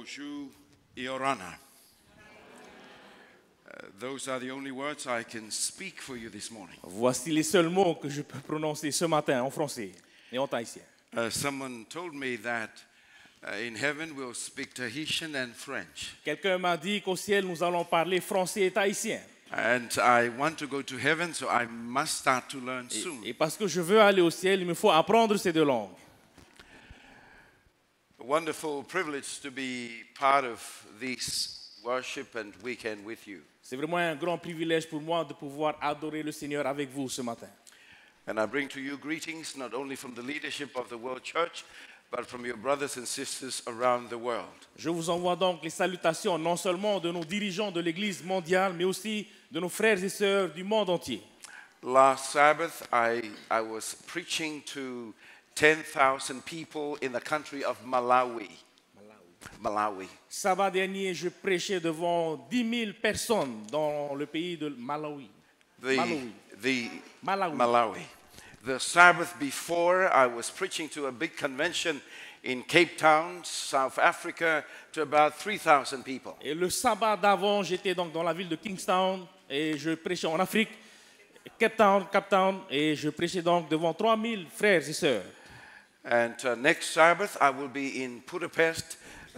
Bonjour, Iorana. Those are the only words I can speak for you this morning. Voici les seuls mots que je peux prononcer ce matin en français et en tahitien. Someone told me that in heaven we'll speak Tahitian and French. Quelqu'un m'a dit qu'au ciel, nous allons parler français et tahitien. And I want to go to heaven, so I must start to learn soon. Et parce que je veux aller au ciel, il me faut apprendre ces deux langues. A wonderful privilege to be part of this worship and weekend with you. C'est vraiment un grand privilège pour moi de pouvoir adorer le Seigneur avec vous ce matin. And I bring to you greetings not only from the leadership of the World Church, but from your brothers and sisters around the world. Je vous envoie donc les salutations non seulement de nos dirigeants de l'Église mondiale, mais aussi de nos frères et sœurs du monde entier. Last Sabbath, I was preaching to 10,000 people in the country of Malawi. Malawi. Sabbat dernier, je prêchais devant 10 000 personnes dans le pays de Malawi. Malawi. The Sabbath before, I was preaching to a big convention in Cape Town, South Africa, to about 3,000 people. Et le sabbat d'avant, j'étais donc dans la ville de Kingstown et je prêchais en Afrique, Cape Town, et je prêchais donc devant 3 000 frères et sœurs. And next Sabbath, I will be in Budapest,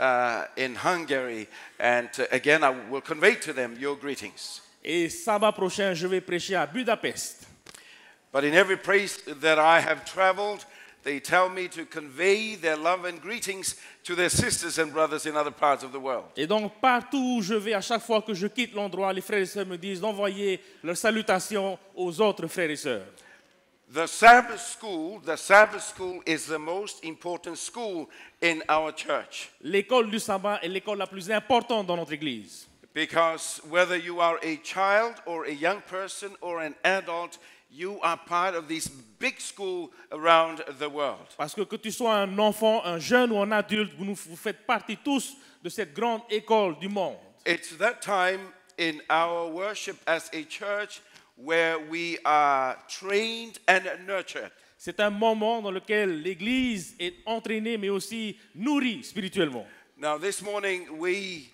in Hungary, and again, I will convey to them your greetings. Et sabbat prochain, je vais prêcher à Budapest. But in every place that I have traveled, they tell me to convey their love and greetings to their sisters and brothers in other parts of the world. Et donc, partout où je vais, à chaque fois que je quitte l'endroit, les frères et sœurs me disent d'envoyer leurs salutations aux autres frères et sœurs. The Sabbath school is the most important school in our church. L'école du sabbat est l'école la plus importante dans notre église. Because whether you are a child or a young person or an adult, you are part of this big school around the world. Parce que tu sois un enfant, un jeune ou un adulte, vous faites partie tous de cette grande école du monde. It's that time in our worship as a church where we are trained and nurtured. C'est un moment dans lequel l'Église est entraînée, mais aussi nourrie spirituellement. Now, this morning we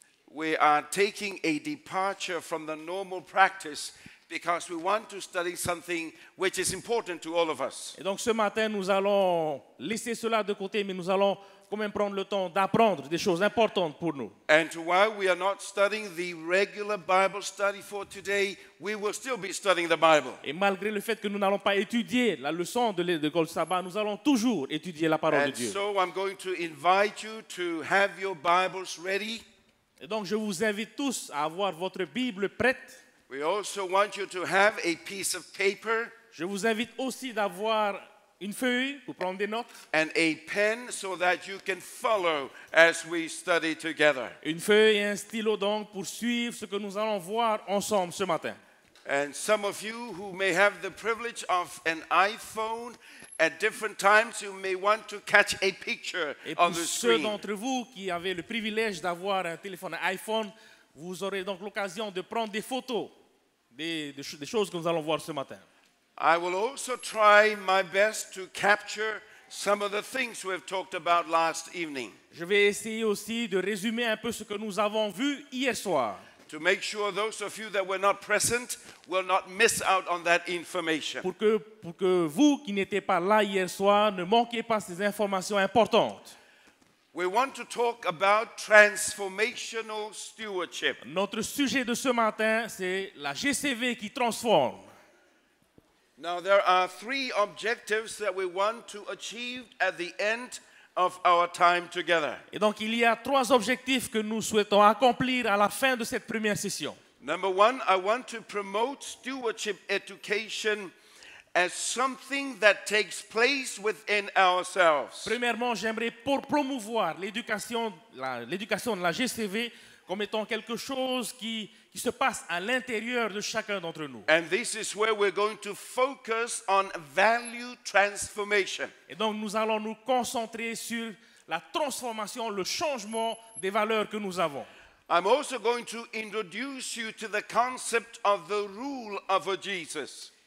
are taking a departure from the normal practice because we want to study something which is important to all of us. Et donc ce matin, nous allons laisser cela de côté, mais nous allons quand même prendre le temps d'apprendre des choses importantes pour nous. And while we are not studying the regular Bible study for today, we will still be studying the Bible. Et malgré le fait que nous n'allons pas étudier la leçon de l'école sabbat, nous allons toujours étudier la parole de And Dieu. so I'm going to invite you to have your Bibles ready. Et donc je vous invite tous à avoir votre Bible prête. We also want you to have a piece of paper Je vous invite aussi d'avoir une feuille pour prendre des notes. and a pen so that you can follow as we study together. Une feuille et un stylo donc pour suivre ce que nous allons voir ensemble ce matin. And some of you who may have the privilege of an iPhone at different times, you may want to catch a picture Et on pour the ceux screen. d'entre vous qui avez le privilège d'avoir un téléphone iPhone, vous aurez donc l'occasion de prendre des photos des choses que nous allons voir ce matin. I will also try my best to capture some of the things we have talked about last evening, Je vais essayer aussi de résumer un peu ce que nous avons vu hier soir, to make sure those of you that were not present will not miss out on that information. pour que vous qui n'étiez pas là hier soir ne manquiez pas ces informations importantes. We want to talk about transformational stewardship. Notre sujet de ce matin, c'est la GCV qui transforme. Now, there are three objectives that we want to achieve at the end of our time together. Et donc, il y a 3 objectifs que nous souhaitons accomplir à la fin de cette première session. Number one, I want to promote stewardship education as something that takes place within ourselves. Premièrement, j'aimerais promouvoir l'éducation de la GCV comme étant quelque chose qui se passe à l'intérieur de chacun d'entre nous. And this is where we're going to focus on value transformation. Et donc, nous allons nous concentrer sur la transformation, le changement des valeurs que nous avons. I'm also going to introduce you to the concept of the rule of a Jesus.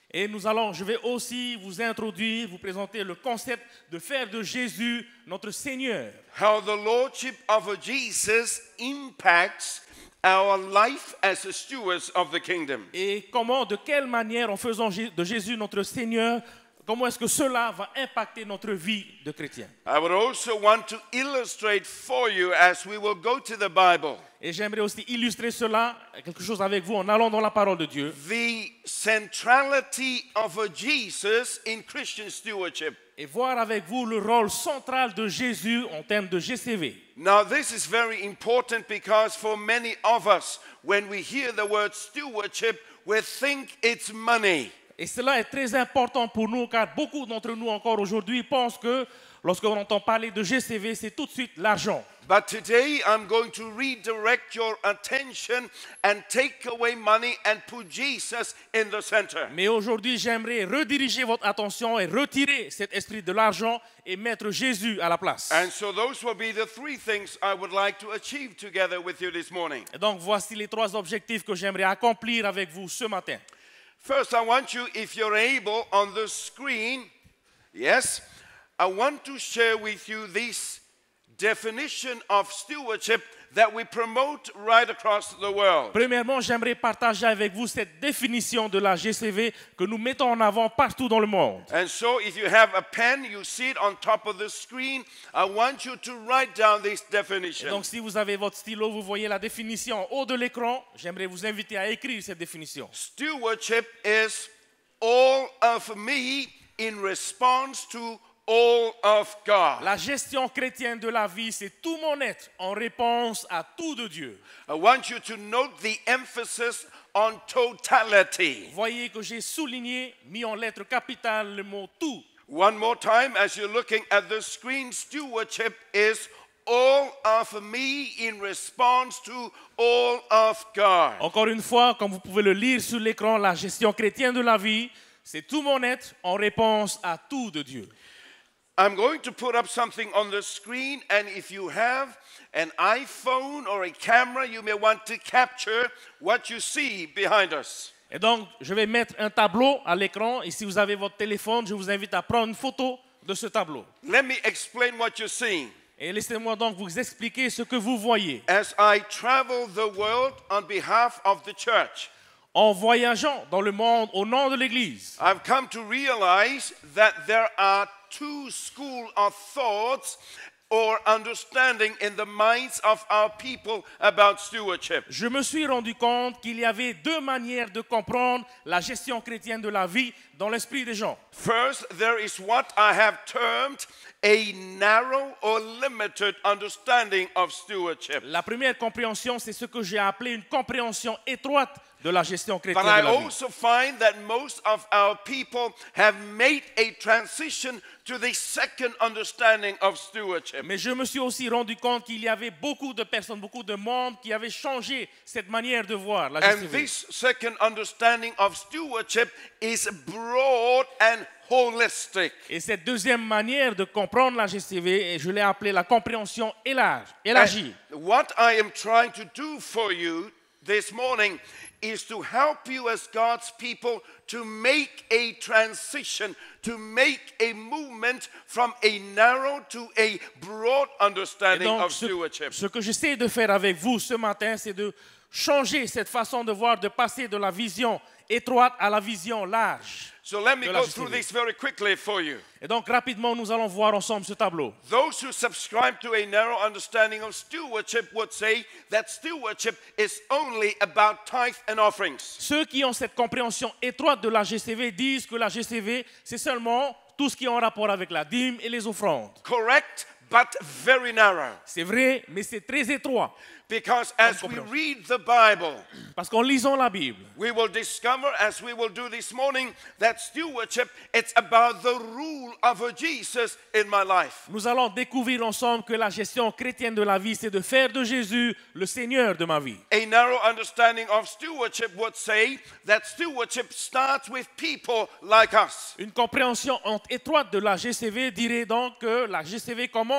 Et je vais aussi vous introduire, vous présenter le concept de faire de Jésus notre Seigneur. How the Lordship of Jesus impacts our life as stewards of the kingdom. Et de quelle manière, en faisant de Jésus notre Seigneur, comment est-ce que cela va impacter notre vie de chrétien. I would also want to illustrate for you as we will go to the Bible. Et j'aimerais aussi illustrer cela, quelque chose avec vous, en allant dans la parole de Dieu. The centrality of Jesus in Christian stewardship. Et voir avec vous le rôle central de Jésus en termes de GCV. Now this is very important because for many of us, when we hear the word stewardship, we think it's money. Et cela est très important pour nous car beaucoup d'entre nous encore aujourd'hui pensent que lorsqu'on entend parler de GCV, c'est tout de suite l'argent. But today I'm going to redirect your attention and take away money and put Jesus in the center. Mais aujourd'hui, j'aimerais rediriger votre attention et retirer cet esprit de l'argent et mettre Jésus à la place. And so those will be the three things I would like to achieve together with you this morning. Et donc voici les 3 objectifs que j'aimerais accomplir avec vous ce matin. First, I want you, if you're able, on the screen, yes, I want to share with you this definition of stewardship that we promote right across the world. Premièrement, j'aimerais partager avec vous cette définition de la GCV que nous mettons en avant partout dans le monde. And so if you have a pen, you see it on top of the screen, I want you to write down this Et definition. donc si vous avez votre stylo, vous voyez la définition en haut de l'écran, j'aimerais vous inviter à écrire cette définition. Stewardship is all of me in response to all of God. La gestion chrétienne de la vie, c'est tout mon être en réponse à tout de Dieu. I want you to note the emphasis on totality. Voyez que j'ai souligné, mis en lettres capitales le mot tout. One more time, as you're looking at the screen, stewardship is all of me in response to all of God. Encore une fois, comme vous pouvez le lire sur l'écran, la gestion chrétienne de la vie, c'est tout mon être en réponse à tout de Dieu. I'm going to put up something on the screen, and if you have an iPhone or a camera, you may want to capture what you see behind us. Et donc, je vais mettre un tableau à l'écran, et si vous avez votre téléphone, je vous invite à prendre une photo de ce tableau. Let me explain what you're seeing. Et laissez-moi donc vous expliquer ce que vous voyez. As I travel the world on behalf of the church, En voyageant dans le monde au nom de l'Église, I've come to realize that there are 2 schools of thoughts or understanding in the minds of our people about stewardship. je me suis rendu compte qu'il y avait 2 manières de comprendre la gestion chrétienne de la vie dans l'esprit des gens. First, there is what I have termed a narrow or limited understanding of stewardship. La première compréhension, c'est ce que j'ai appelé une compréhension étroite de la gestion chrétienne But I de la vie. also find that most of our people have made a transition to the second understanding of stewardship. Mais je me suis aussi rendu compte qu'il y avait beaucoup de personnes, beaucoup de membres qui avaient changé cette manière de voir la And GCV. this second understanding of stewardship is broad and holistic. Et cette deuxième manière de comprendre la GCV, et je l'ai appelée la compréhension élargie. And what I am trying to do for you this morning is to help you as God's people to make a transition, to make a movement from a narrow to a broad Et understanding donc, of stewardship. ce que j'essaie de faire avec vous ce matin, c'est de changer cette façon de voir, de passer de la vision étroite à la vision large. So let me de la go through GCV. this very quickly for you. Et donc, rapidement, nous allons voir ensemble ce tableau. Those who subscribe to a narrow understanding of stewardship would say that stewardship is only about tithe and offerings. Ceux qui ont cette compréhension étroite de la GCV disent que la GCV, c'est seulement tout ce qui est en rapport avec la dîme et les offrandes. Correct, but very narrow. C'est vrai, mais c'est très étroit. Because as we read the Bible, Parce qu'en lisant la Bible, we will discover, as we will do this morning, that stewardship, it's about the rule of Jesus in my life. nous allons découvrir ensemble que la gestion chrétienne de la vie, c'est de faire de Jésus le Seigneur de ma vie. A narrow understanding of stewardship would say that stewardship starts with people like us. Une compréhension étroite de la GCV dirait donc que la GCV commence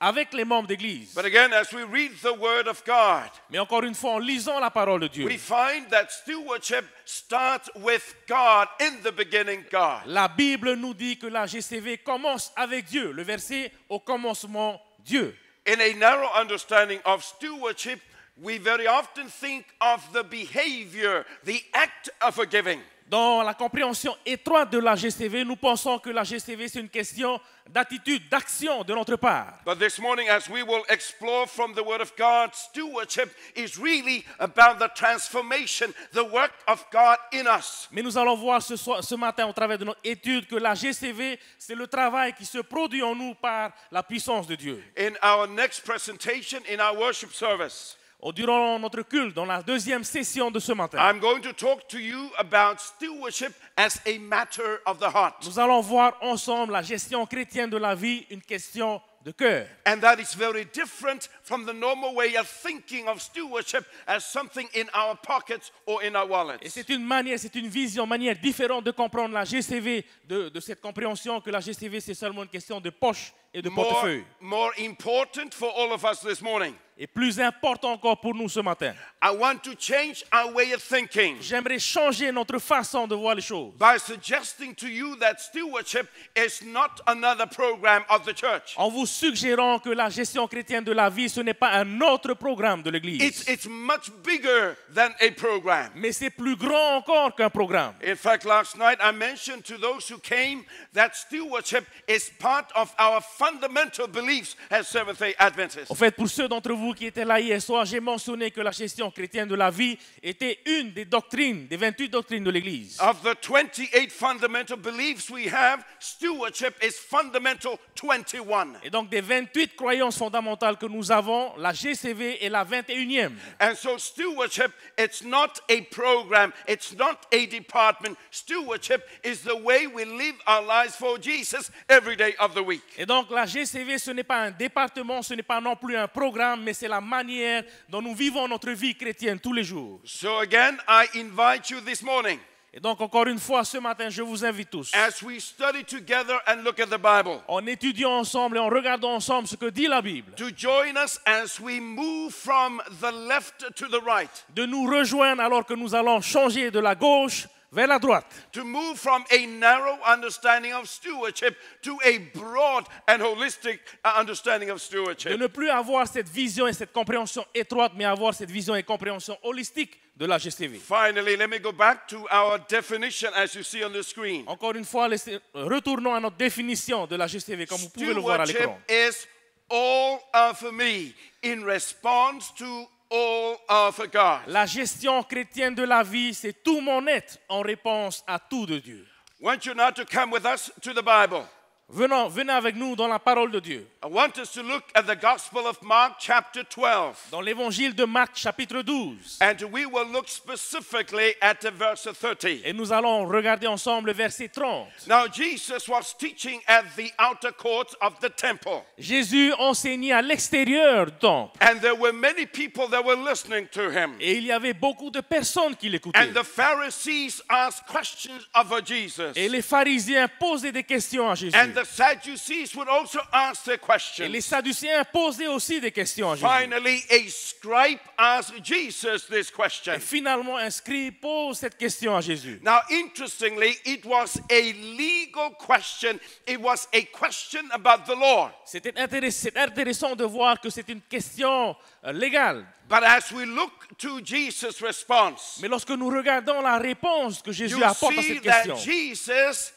avec les membres d'église. But again, as we read the Word of God, Mais encore une fois, en lisant la parole de Dieu, we find that stewardship starts with God. In the beginning, God. la Bible nous dit que la GCV commence avec Dieu. Le verset au commencement, Dieu. In a narrow understanding of stewardship, we very often think of the behavior, the act of a giving. Dans la compréhension étroite de la GCV, nous pensons que la GCV, c'est une question d'attitude, d'action de notre part. But this morning, as we will explore from the Word of God, stewardship is really about the transformation, the work of God in us. Mais nous allons voir ce matin, au travers de notre étude, que la GCV, c'est le travail qui se produit en nous par la puissance de Dieu. In our next presentation, in our worship service, Durant notre culte, dans la deuxième session de ce matin, I'm going to talk to you about stewardship as a matter of the heart. nous allons voir ensemble la gestion chrétienne de la vie, une question de cœur. And that is very different from the normal way of thinking of stewardship as something in our pockets or in our Et wallets. c'est une vision, une manière différente de comprendre la GCV, de cette compréhension que la GCV, c'est seulement une question de poche et de portefeuille. More important for all of us this morning. Et plus important encore pour nous ce matin, I want to change our way of thinking j'aimerais changer notre façon de voir les choses by suggesting to you that stewardship is not another program of the church. en vous suggérant que la gestion chrétienne de la vie, ce n'est pas un autre programme de l'Église. It's much bigger than a program. Mais c'est plus grand encore qu'un programme. In fact, last night I mentioned to those who came that stewardship is part of our fundamental beliefs as Seventh-day Adventists. En fait, pour ceux d'entre vous qui étaient là hier soir, j'ai mentionné que la gestion chrétienne de la vie était une des doctrines, des 28 doctrines de l'Église. Of the 28 fundamental beliefs we have, stewardship is fundamental 21. Et donc, des 28 croyances fondamentales que nous avons, la GCV est la 21e. And so stewardship, it's not a program, it's not a department. Stewardship is the way we live our lives for Jesus every day of the week. Et donc, la GCV, ce n'est pas un département, ce n'est pas non plus un programme, mais c'est la manière dont nous vivons notre vie chrétienne tous les jours. So again, I invite you this morning, Et donc, encore une fois, ce matin, je vous invite tous, as we study together and look at the Bible, en étudiant ensemble et en regardant ensemble ce que dit la Bible, to join us as we move from the left to the right, de nous rejoindre alors que nous allons changer de la gauche vers la droite. to move from a narrow understanding of stewardship to a broad and holistic understanding of De stewardship. ne plus avoir cette vision et cette compréhension étroite, mais avoir cette vision et compréhension holistique de la GCV. Finally, let me go back to our definition as you see on the screen. Encore une fois, retournons à notre définition de la GCV, comme vous pouvez le voir à Stewardship l'écran. is all of me in response to all of God. La gestion chrétienne de la vie, c'est tout mon être en réponse à tout de Dieu. I want you now to come with us to the Bible. Venez avec nous dans la parole de Dieu. I want us to look at the Gospel of Mark chapter 12. Dans l'évangile de Marc, chapitre 12. And we will look specifically at the verse 30. Et nous allons regarder ensemble le verset 30. Now Jesus was teaching at the outer courts of the temple. Jésus enseignait à l'extérieur du temple. And there were many people that were listening to him. Et il y avait beaucoup de personnes qui l'écoutaient. And the Pharisees asked questions of Jesus. Et les pharisiens posaient des questions à Jésus. And the Sadducees would also ask their Et questions. les Sadducéens posaient aussi des questions à Jésus. Finally, a scribe asked Jesus this question. Et finalement, un scribe pose cette question à Jésus. Now, interestingly, it was a legal question. It was a question about the law. C'est intéressant de voir que c'est une question légale. But as we look to Jesus' response, Mais lorsque nous regardons la réponse que Jésus you apporte à see cette that question, Jesus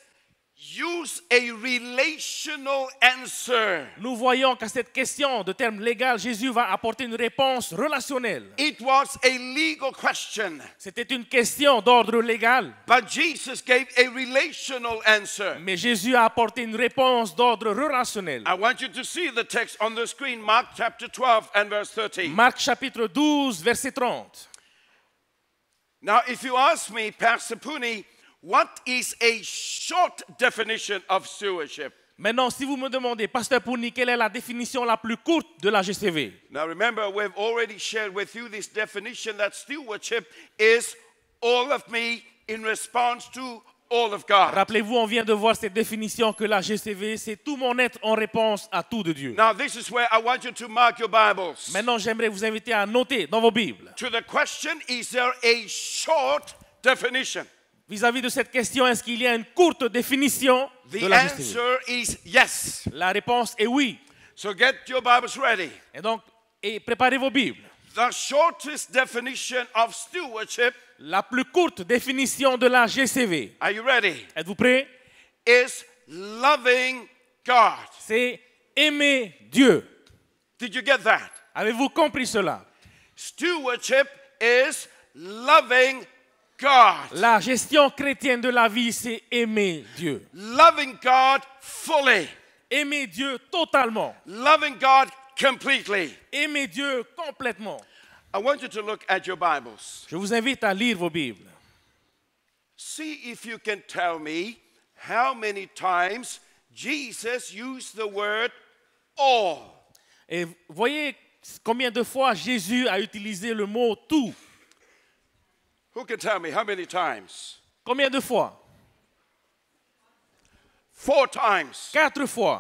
used a relational answer. nous voyons qu'à cette question de terme légal, Jésus va apporter une réponse relationnelle. It was a legal question, C'était une question d'ordre légal, but Jesus gave a relational answer. mais Jésus a apporté une réponse d'ordre relationnel. I want you to see the text on the screen, Mark chapter 12 and verse 30. Marc chapitre 12, verset 30. Now, if you ask me, Pastor Pooney, what is a short definition of stewardship? Maintenant, si vous me demandez, Pasteur Pouni, quelle est la définition la plus courte de la GCV? Now, remember, we've already shared with you this definition that stewardship is all of me in response to all of God. Rappelez-vous, on vient de voir cette définition que la GCV, c'est tout mon être en réponse à tout de Dieu. Now, this is where I want you to mark your Bibles. Maintenant, j'aimerais vous inviter à noter dans vos Bibles. To the question, is there a short definition? Vis-à-vis de cette question, est-ce qu'il y a une courte définition de The la GCV? answer is yes. La réponse est oui. So get your Bibles ready. Et donc, préparez vos Bibles. The shortest definition of stewardship, La plus courte définition de la GCV, are you ready? êtes-vous prêts? Is loving God. C'est aimer Dieu. Did you get that? Avez-vous compris cela? Stewardship is loving God. La gestion chrétienne de la vie, c'est aimer Dieu. Loving God fully. Aimer Dieu totalement. Loving God completely. Aimer Dieu complètement. I want you to look at your Bibles. Je vous invite à lire vos Bibles. See if you can tell me how many times Jesus used the word all. Et voyez combien de fois Jésus a utilisé le mot tout. Who can tell me how many times? Combien de fois? 4 times. 4 fois.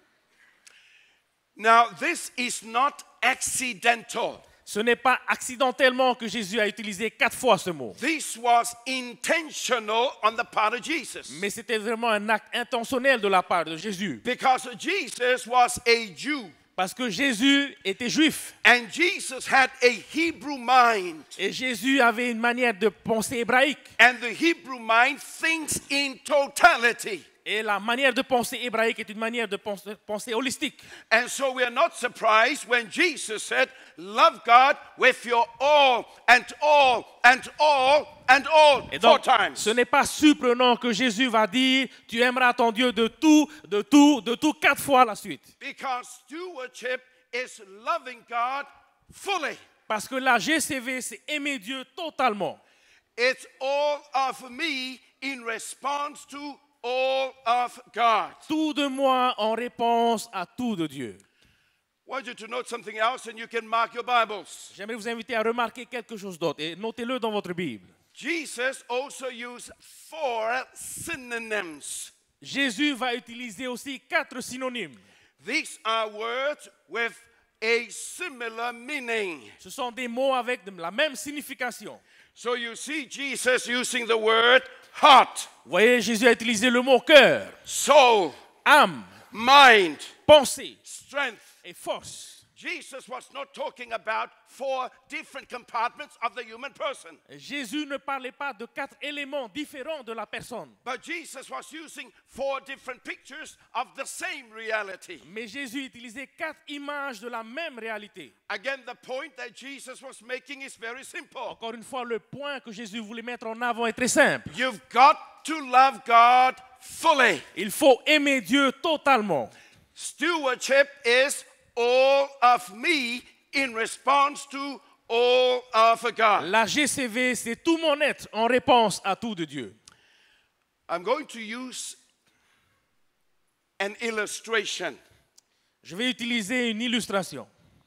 Now, this is not accidental. Ce n'est pas accidentellement que Jésus a utilisé 4 fois ce mot. This was intentional on the part of Jesus. Mais c'était vraiment un acte intentionnel de la part de Jésus. Because Jesus was a Jew. Parce que Jésus était juif. And Jesus had a Hebrew mind. Et Jésus avait une manière de penser hébraïque. And the Hebrew mind thinks in totality. Et la manière de penser hébraïque est une manière de penser holistique. And so we are not surprised when Jesus said, love God with your all and all and all and all. Et 4 donc, times. ce n'est pas surprenant que Jésus va dire, tu aimeras ton Dieu de tout, de tout, de tout 4 fois à la suite. Because stewardship is loving God fully. Parce que la GCV, c'est aimer Dieu totalement. It's all of me in response to all of God. Tout de moi en réponse à tout de Dieu. I want you to note something else and you can mark your Bibles. J'aimerais vous inviter à remarquer quelque chose d'autre et notez-le dans votre Bible. Jesus also used 4 synonyms. Jésus va utiliser aussi 4 synonymes. These are words with a similar meaning. Ce sont des mots avec la même signification. So you see Jesus using the word heart, Vous voyez, Jésus a utilisé le mot cœur, soul, âme, mind, pensée strength. et force. Jesus was not talking about 4 different compartments of the human person. Jésus ne parlait pas de 4 éléments différents de la personne. But Jesus was using 4 different pictures of the same reality. Mais Jésus utilisait 4 images de la même réalité. Again, the point that Jesus was making is very simple. Encore une fois, le point que Jésus voulait mettre en avant est très simple. You've got to love God fully. Il faut aimer Dieu totalement. Stewardship is all of me in response to all of God. La GCV, c'est tout mon être en réponse à tout de Dieu. I'm going to use an illustration. Je vais utiliser une illustration.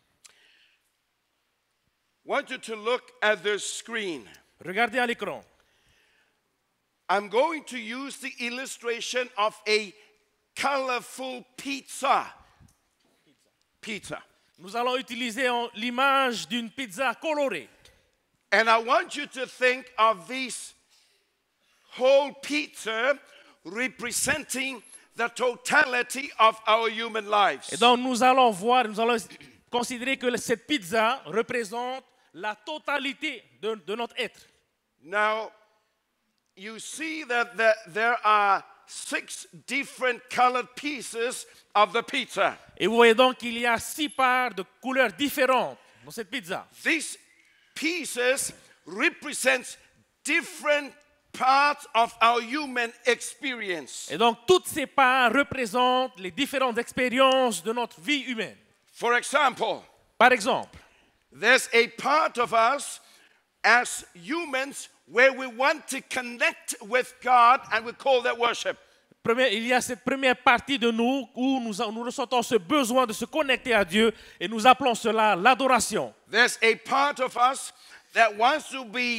I want you to look at the screen. Regardez à l'écran. I'm going to use the illustration of a colorful pizza. Pizza. Nous allons utiliser l'image d'une pizza colorée. And I want you to think of this whole pizza representing the totality of our human lives. Et donc nous allons considérer que cette pizza représente la totalité de notre être. Now, you see that there are 6 different colored pieces of the pizza. Et vous voyez donc qu'il y a 6 paires de couleurs différentes dans cette pizza. These pieces represent different parts of our human experience. Et donc toutes ces paires représentent les différentes expériences de notre vie humaine. For example, Par exemple, there's a part of us as humans where we want to connect with God and we call that worship. il y a cette première partie de nous où nous ressentons ce besoin de se connecter à Dieu et nous appelons cela l'adoration. There's a part of us that wants to be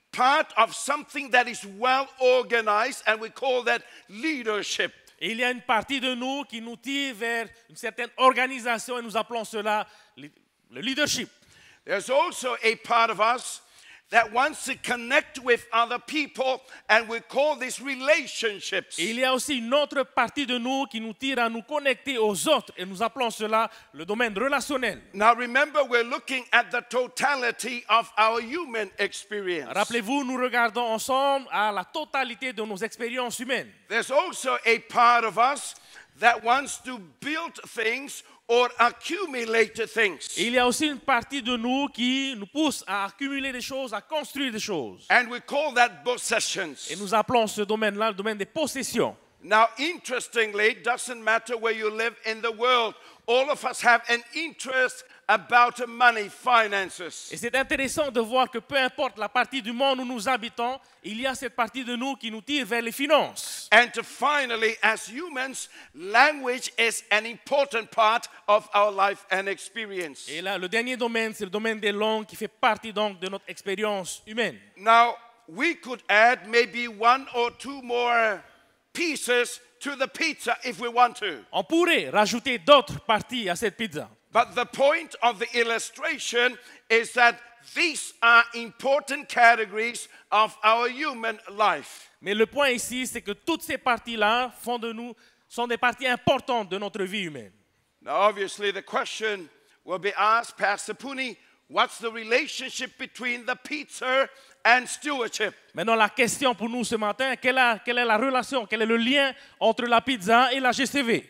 part of something that is well organized, and we call that leadership. Et il y a une partie de nous qui nous tire vers une certaine organisation et nous appelons cela le leadership. There's also a part of us that wants to connect with other people, and we call this relationships. Et il y a aussi une autre partie de nous qui nous tire à nous connecter aux autres et nous appelons cela le domaine relationnel. Now remember, we're looking at the totality of our human experience. Rappelez-vous, nous regardons ensemble à la totalité de nos expériences humaines. There's also a part of us that wants to build things or accumulate things. Et il y a aussi une partie de nous qui nous pousse à accumuler des choses, à construire des choses. And we call that possessions. Et nous appelons ce domaine-là le domaine des possessions. Now, interestingly, it doesn't matter where you live in the world. All of us have an interest about money, finances. Et c'est intéressant de voir que peu importe la partie du monde où nous habitons, il y a cette partie de nous qui nous tire vers les finances. And finally, as humans, language is an important part of our life and experience. Et là, le dernier domaine, c'est le domaine des langues qui fait partie donc de notre expérience humaine. Now, we could add maybe one or two more pieces to the pizza if we want to. On pourrait rajouter d'autres parties à cette pizza. But the point of the illustration is that these are important categories of our human life. Mais le point ici, c'est que toutes ces parties-là font de nous, sont des parties importantes de notre vie humaine. Now, obviously, the question will be asked, Pastor Puni, what's the relationship between the pizza and stewardship? Maintenant, la question pour nous ce matin, quelle est la relation, quel est le lien entre la pizza et la GCV?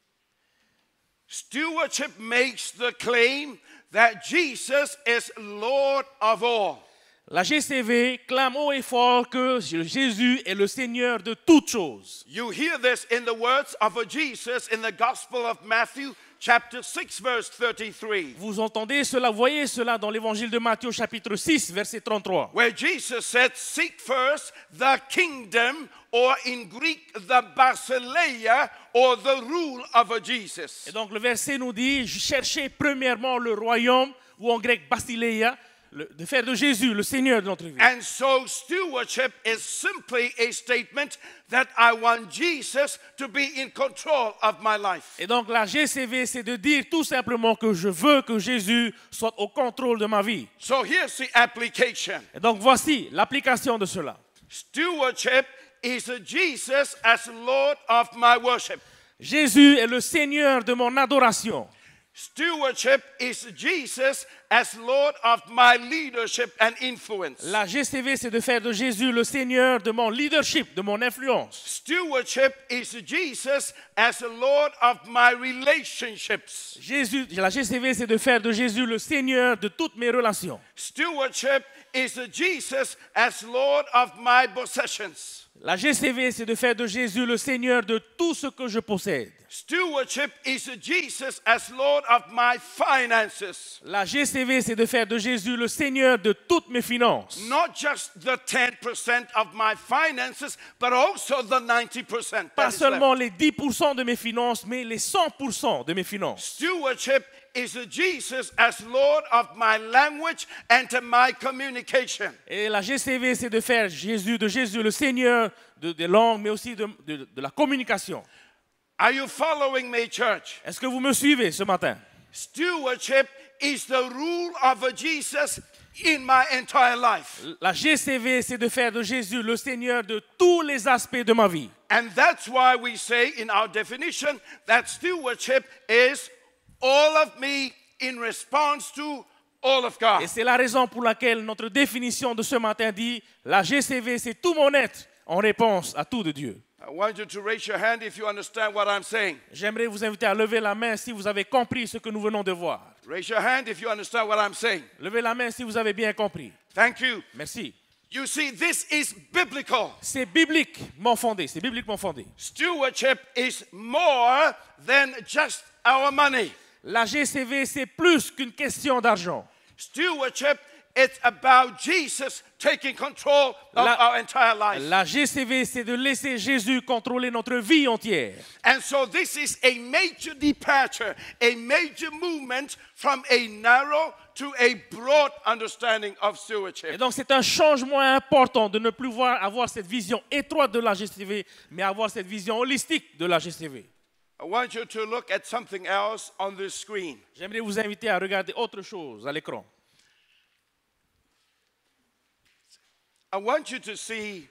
Stewardship makes the claim that Jesus is Lord of all. La GCV clame haut et fort que Jésus est le Seigneur de toutes choses. You hear this in the words of Jesus in the Gospel of Matthew, chapter 6, verse 33. Vous entendez cela, voyez cela dans l'évangile de Matthieu, chapitre 6, verset 33. Where Jesus said, seek first the kingdom, or in Greek, the basileia, or the rule of Jesus. Et donc le verset nous dit, cherchez premièrement le royaume, ou en grec basileia, de faire de Jésus le Seigneur de notre vie. And so stewardship is simply a statement that I want Jesus to be in control of my life. Et donc la GCV, c'est de dire tout simplement que je veux que Jésus soit au contrôle de ma vie. So here's the application. Et donc voici l'application de cela. Stewardship is Jesus as Lord of my worship. Jésus est le Seigneur de mon adoration. Stewardship is Jesus as Lord of my leadership and influence. La GCV, c'est de faire de Jésus le Seigneur de mon leadership, de mon influence. Stewardship is Jesus as Lord of my relationships. La GCV, c'est de faire de Jésus le Seigneur de toutes mes relations. Stewardship is Jesus as Lord of my possessions. La GCV, c'est de faire de Jésus le Seigneur de tout ce que je possède. Stewardship is Jesus as Lord of my finances. La GCV, c'est de faire de Jésus le Seigneur de toutes mes finances. Not just the 10% of my finances, but also the 90%. Pas seulement les 10% de mes finances, mais les 100% de mes finances. Stewardship is Jesus as Lord of my language and my communication. Et la GCV, c'est de faire de Jésus le Seigneur des langues, mais aussi de la communication. Are you following me, church? Est-ce que vous me suivez ce matin? Stewardship is the rule of Jesus in my entire life. La GCV, c'est de faire de Jésus le Seigneur de tous les aspects de ma vie. And that's why we say in our definition that stewardship is all of me in response to all of God. Et c'est la raison pour laquelle notre définition de ce matin dit la GCV, c'est tout mon être en réponse à tout de Dieu. I want you to raise your hand if you understand what I'm saying. J'aimerais vous inviter à lever la main si vous avez compris ce que nous venons de voir. Raise your hand if you understand what I'm saying. Levez la main si vous avez bien compris. Thank you. Merci. You see, this is biblical. C'est bibliquement fondé. C'est bibliquement fondé. Stewardship is more than just our money. La GCV, c'est plus qu'une question d'argent. Stewardship, it's about Jesus taking control of our entire life. La GCV, c'est de laisser Jésus contrôler notre vie entière. And so this is a major departure, a major movement from a narrow to a broad understanding of Et stewardship. donc c'est un changement important de ne plus avoir cette vision étroite de la GCV, mais avoir cette vision holistique de la GCV. I want you to look at something else on this screen. J'aimerais vous inviter à regarder autre chose à l'écran. I want you to see,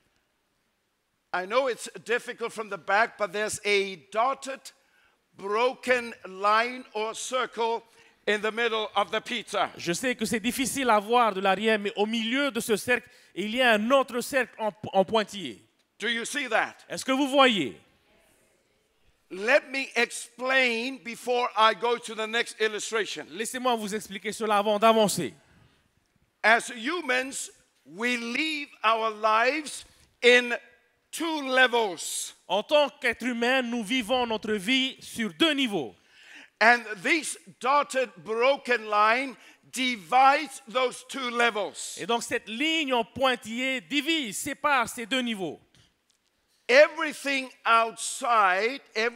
I know it's difficult from the back, but there's a dotted, broken line or circle in the middle of the pizza. Je sais que c'est difficile à voir de l'arrière, mais au milieu de ce cercle, il y a un autre cercle en pointillé. Do you see that? Est-ce que vous voyez? Let me explain before I go to the next illustration. Laissez-moi vous expliquer cela avant d'avancer. As humans, we live our lives in two levels. En tant qu'être humain, nous vivons notre vie sur deux niveaux. And this dotted broken line divides those two levels. Et donc cette ligne en pointillé divise, sépare ces deux niveaux. Everything outside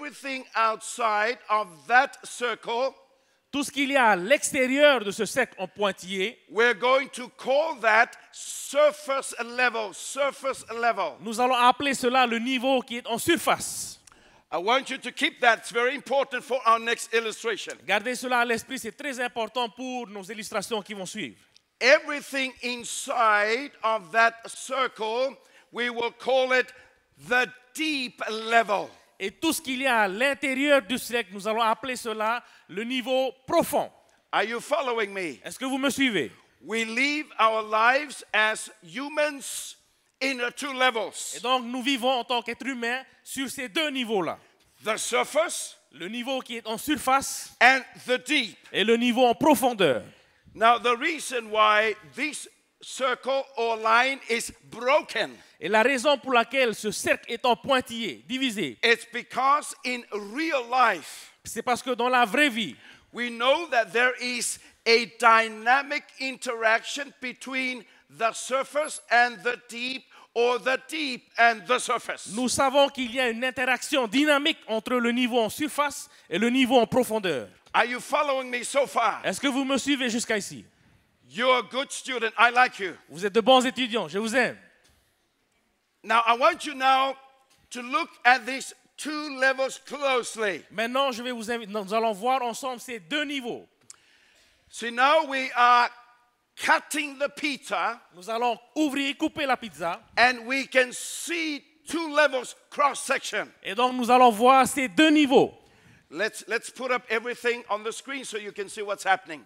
of that circle, Tout ce qu'il y a à l'extérieur de ce cercle en pointillé, we're going to call that surface level. nous allons appeler cela le niveau qui est en surface. I want you to keep that. It's very important for our next illustration. Gardez cela à l'esprit, c'est très important pour nos illustrations qui vont suivre. Everything inside of that circle, we will call it the deep level. Et tout ce qu'il y a à l'intérieur du cercle, nous allons appeler cela le niveau profond. Are you following me? Est-ce que vous me suivez? We live our lives as humans in two Et levels. donc nous vivons en tant qu'être humain sur ces deux niveaux-là. The surface Le niveau qui est en surface and the deep. et le niveau en profondeur. Now, the reason why this circle or line is broken, Et la raison pour laquelle ce cercle est en pointillé, divisé, it's because in real life, c'est parce que dans la vraie vie, we know that there is a dynamic interaction between the surface and the deep, or the deep and the surface. nous savons qu'il y a une interaction dynamique entre le niveau en surface et le niveau en profondeur. Are you following me so far? Est-ce que vous me suivez jusqu'à ici? You're a good student. I like you. Vous êtes de bons étudiants, je vous aime. Now, I want you now to look at these two levels closely. Maintenant, je vais vous inviter, nous allons voir ensemble ces deux niveaux. See, now we are cutting the pizza, Nous allons ouvrir et couper la pizza. and we can see two levels cross section. Et donc, nous allons voir ces deux niveaux. Let's put up everything on the screen so you can see what's happening.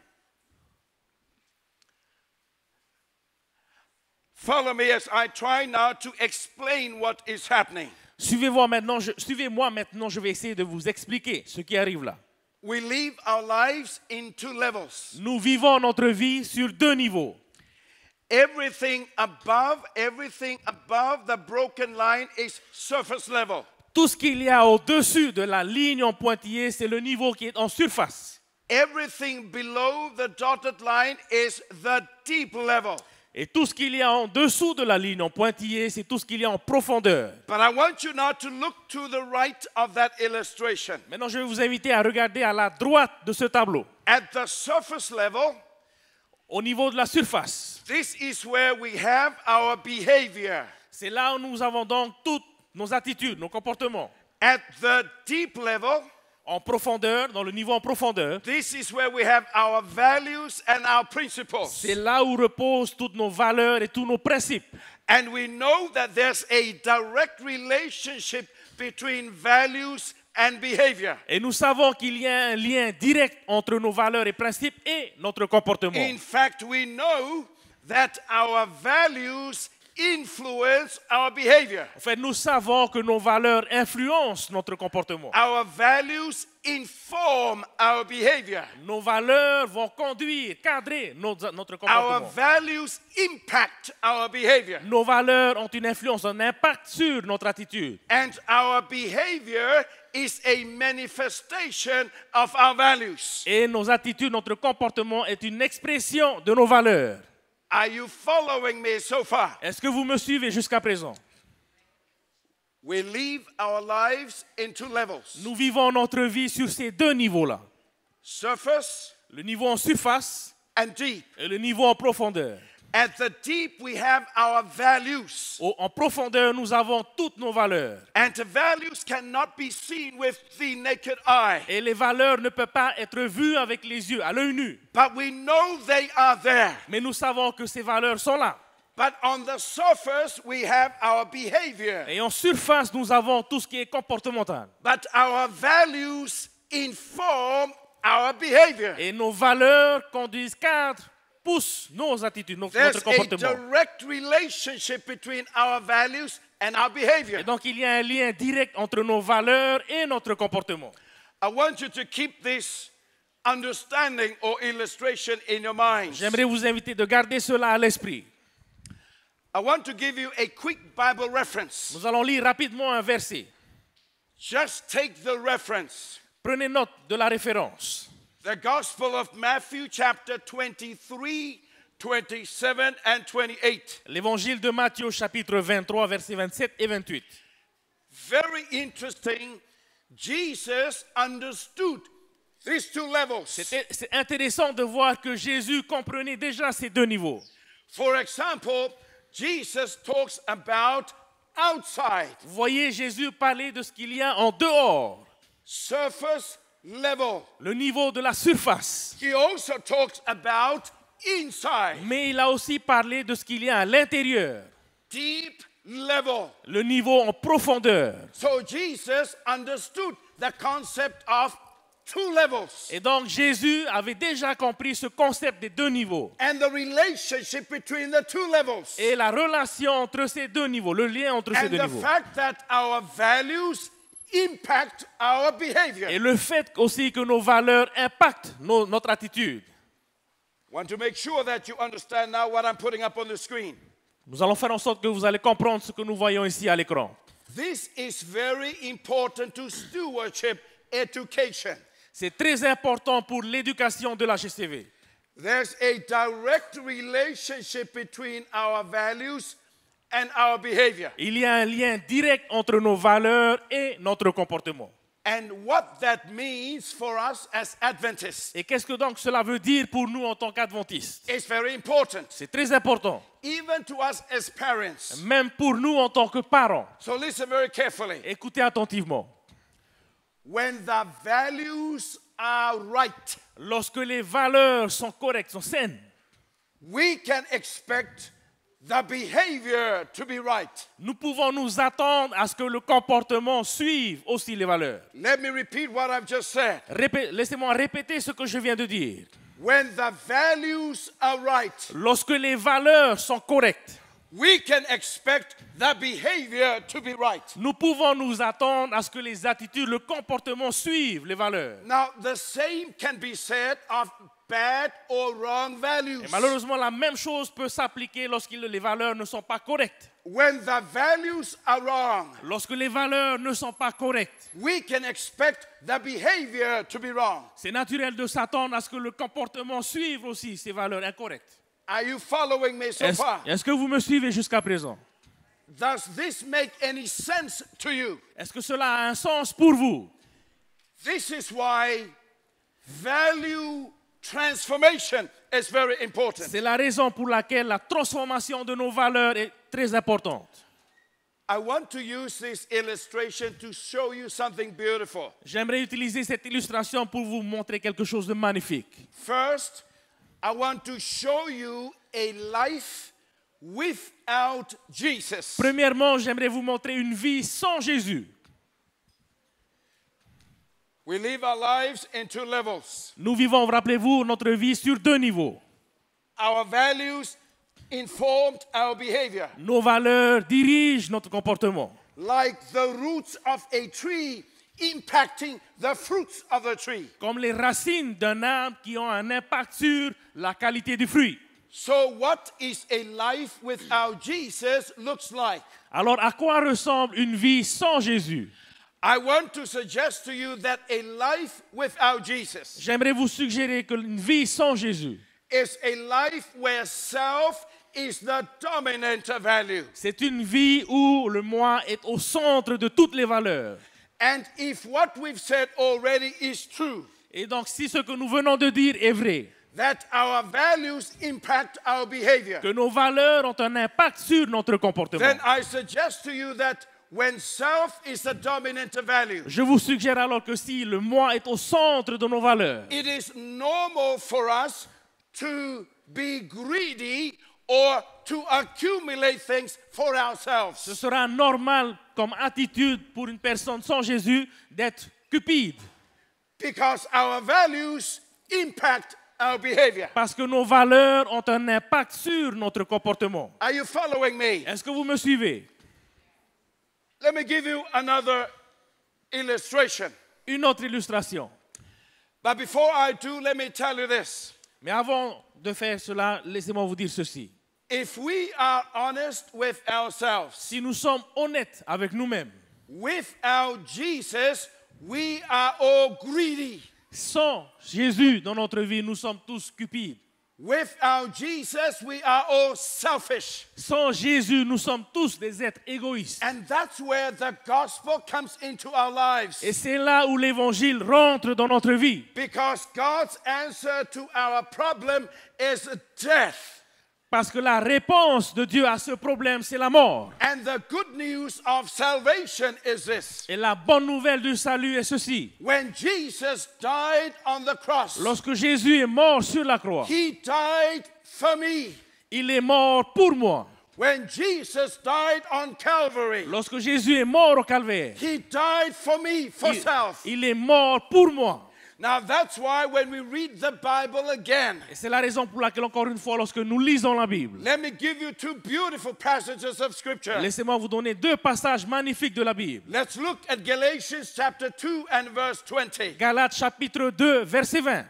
Follow me as I try now to explain what is happening. Suivez-moi maintenant, je vais essayer de vous expliquer ce qui arrive là. We live our lives in two levels. Nous vivons notre vie sur deux niveaux. Everything above the broken line is surface level. Tout ce qu'il y a au-dessus de la ligne en pointillé, c'est le niveau qui est en surface. Everything below the dotted line is the deep level. Et tout ce qu'il y a en dessous de la ligne en pointillé, c'est tout ce qu'il y a en profondeur. But I want you now to look to the right of that illustration. Maintenant, je vais vous inviter à regarder à la droite de ce tableau. At the surface level, Au niveau de la surface, this is where we have our behavior. c'est là où nous avons donc toutes nos attitudes, nos comportements. At the deep level, En profondeur, dans le niveau en profondeur, this is where we have our values and our principles. c'est là où reposent toutes nos valeurs et tous nos principes. And we know that there's a direct relationship between values and behavior. Et nous savons qu'il y a un lien direct entre nos valeurs et principes et notre comportement. In fact, we know that our values influence our behavior. En fait, nous savons que nos valeurs influencent notre comportement. Our values inform our behavior. Nos valeurs vont conduire, cadrer notre Our comportement. values impact our behavior. Nos valeurs ont une influence, un impact sur notre attitude. And our behavior is a manifestation of our values. Et nos attitudes, notre comportement est une expression de nos valeurs. Are you following me so far? Est-ce que vous me suivez jusqu'à présent? We live our lives in two levels. Nous vivons notre vie sur ces deux niveaux-là. Surface Le niveau en surface and deep. et le niveau en profondeur. At the deep, we have our values. En profondeur, nous avons toutes nos valeurs. And the values cannot be seen with the naked eye. Et les valeurs ne peuvent pas être vues avec les yeux, à l'œil nu. But we know they are there. Mais nous savons que ces valeurs sont là. But on the surface, we have our behavior. Et en surface, nous avons tout ce qui est comportemental. But our values inform our behavior. Et nos valeurs cadrent, poussent nos attitudes, notre There's a comportement. direct relationship between our values and our behavior. Et donc, il y a un lien direct entre nos valeurs et notre comportement. I want you to keep this understanding or illustration in your mind. J'aimerais vous inviter de garder cela à l'esprit. I want to give you a quick Bible reference. Nous allons lire rapidement un verset. Just take the reference. Prenez note de la référence. The Gospel of Matthew, chapter 23, 27, and 28. L'évangile de Matthieu, chapitre 23, versets 27 et 28. Very interesting. Jesus understood these two levels. C'est intéressant de voir que Jésus comprenait déjà ces deux niveaux. For example, Jesus talks about outside, Vous voyez Jésus parler de ce qu'il y a en dehors, surface level. le niveau de la surface. He also talks about inside, Mais il a aussi parlé de ce qu'il y a à l'intérieur, deep level. le niveau en profondeur. So Jesus understood the concept of two levels Et donc Jésus avait déjà compris ce concept des deux niveaux. and the relationship between the two levels. Et la relation entre ces deux niveaux, le lien entre ces And deux the niveaux. fact that our values impact our behavior. Et le fait aussi que nos valeurs impactent notre attitude. I want to make sure that you understand now what I'm putting up on the screen. Nous allons faire en sorte que vous allez comprendre ce que nous voyons ici à l'écran. This is very important to stewardship education. C'est très important pour l'éducation de la GCV. There's a direct relationship between our values and our behavior. Il y a un lien direct entre nos valeurs et notre comportement. And what that means for us as Adventists Et qu'est-ce que donc cela veut dire pour nous en tant qu'adventistes? is very important, C'est très important, even to us as parents. même pour nous en tant que parents. So listen very carefully. Écoutez attentivement. When the values are right, Lorsque les valeurs sont correctes, sont saines, we can expect the behavior to be right. nous pouvons nous attendre à ce que le comportement suive aussi les valeurs. Let me repeat what I've just said. Laissez-moi répéter ce que je viens de dire. When the values are right, Lorsque les valeurs sont correctes, we can expect the behavior to be right. nous pouvons nous attendre à ce que les attitudes, le comportement suivent les valeurs. Now, the same can be said of bad or wrong values. Et malheureusement, la même chose peut s'appliquer lorsque les valeurs ne sont pas correctes. When the values are wrong, Lorsque les valeurs ne sont pas correctes, we can expect the behavior to be wrong. c'est naturel de s'attendre à ce que le comportement suive aussi ces valeurs incorrectes. Are you following me so far? Est-ce que vous me suivez jusqu'à présent? Does this make any sense to you? Est-ce que cela a un sens pour vous? This is why value transformation is very important. C'est la raison pour laquelle la transformation de nos valeurs est très importante. I want to use this illustration to show you something beautiful. J'aimerais utiliser cette illustration pour vous montrer quelque chose de magnifique. First, I want to show you a life without Jesus. Premièrement, j'aimerais vous montrer une vie sans Jésus. We live our lives in two levels. Nous vivons, rappelez-vous, notre vie sur deux niveaux. Our values informed our behavior. Nos valeurs dirigent notre comportement. Like the roots of a tree impacting the fruits of the tree. Comme les racines d'un arbre qui ont un impact sur la qualité du fruit. So what is a life without Jesus looks like? Alors, à quoi ressemble une vie sans Jésus? I want to suggest to you that a life without Jesus J'aimerais vous suggérer qu'une vie sans Jésus, is a life where self is the dominant value. c'est une vie où le moi est au centre de toutes les valeurs. And if what we've said already is true, Et donc, si ce que nous venons de dire est vrai, that our values impact our behavior, que nos valeurs ont un impact sur notre comportement. then I suggest to you that when self is the dominant value, Je vous suggère alors que si le moi est au centre de nos valeurs, it is normal for us to be greedy or to accumulate things for ourselves. ce sera normal comme attitude pour une personne sans Jésus d'être cupide. Because our values impact our behavior. Parce que nos valeurs ont un impact sur notre comportement. Are you following me? Est-ce que vous me suivez? Let me give you another illustration. Une autre illustration. But before I do, let me tell you this. Mais avant de faire cela, laissez-moi vous dire ceci. If we are honest with ourselves, Si nous sommes honnêtes avec nous-mêmes, without Jesus, we are all greedy. sans Jésus dans notre vie, nous sommes tous cupides. Without Jesus, we are all selfish. Sans Jésus, nous sommes tous des êtres égoïstes. And that's where the gospel comes into our lives. Et c'est là où l'évangile rentre dans notre vie. Because God's answer to our problem is death. Parce que la réponse de Dieu à ce problème, c'est la mort. And the good news of salvation is this. Et la bonne nouvelle du salut est ceci. When Jesus died on the cross, Lorsque Jésus est mort sur la croix, he died for me. il est mort pour moi. When Jesus died on Calvary, Lorsque Jésus est mort au calvaire, he died for me, for self. il est mort pour moi. Now that's why when we read the Bible again, Et c'est la raison pour laquelle, encore une fois, lorsque nous lisons la Bible, let me give you two beautiful passages of Scripture. laissez-moi vous donner deux passages magnifiques de la Bible. Let's look at Galatians chapter 2 and verse 20. Galates chapitre 2, verset 20.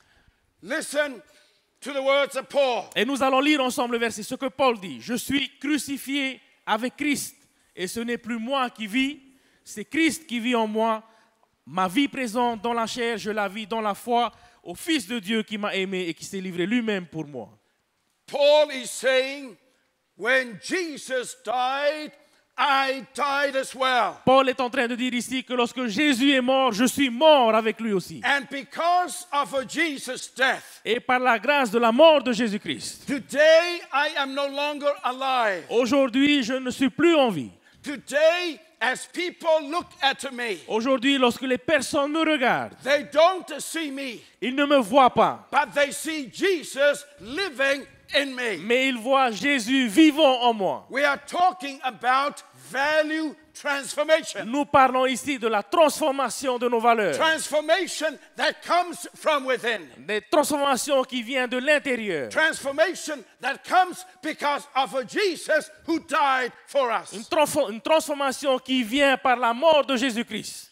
Listen to the words of Paul. Et nous allons lire ensemble le verset, ce que Paul dit. Je suis crucifié avec Christ, et ce n'est plus moi qui vis, c'est Christ qui vit en moi. Ma vie présente dans la chair, je la vis dans la foi au Fils de Dieu qui m'a aimé et qui s'est livré lui-même pour moi. Paul is saying, when Jesus died, I died as well. Paul est en train de dire ici que lorsque Jésus est mort, je suis mort avec lui aussi. And because of Jesus' death, Et par la grâce de la mort de Jésus-Christ, today I am no longer alive. aujourd'hui, je ne suis plus en vie. Today, as people look at me, Aujourd'hui, lorsque les personnes me regardent, they don't see me, ils ne me voient pas, but they see Jesus living in me. mais ils voient Jésus vivant en moi. We are talking about value transformation. Nous parlons ici de la transformation de nos valeurs. Transformation that comes from within. Des transformations qui viennent de l'intérieur. Transformation that comes because of a Jesus who died for us. Une transformation qui vient par la mort de Jésus-Christ.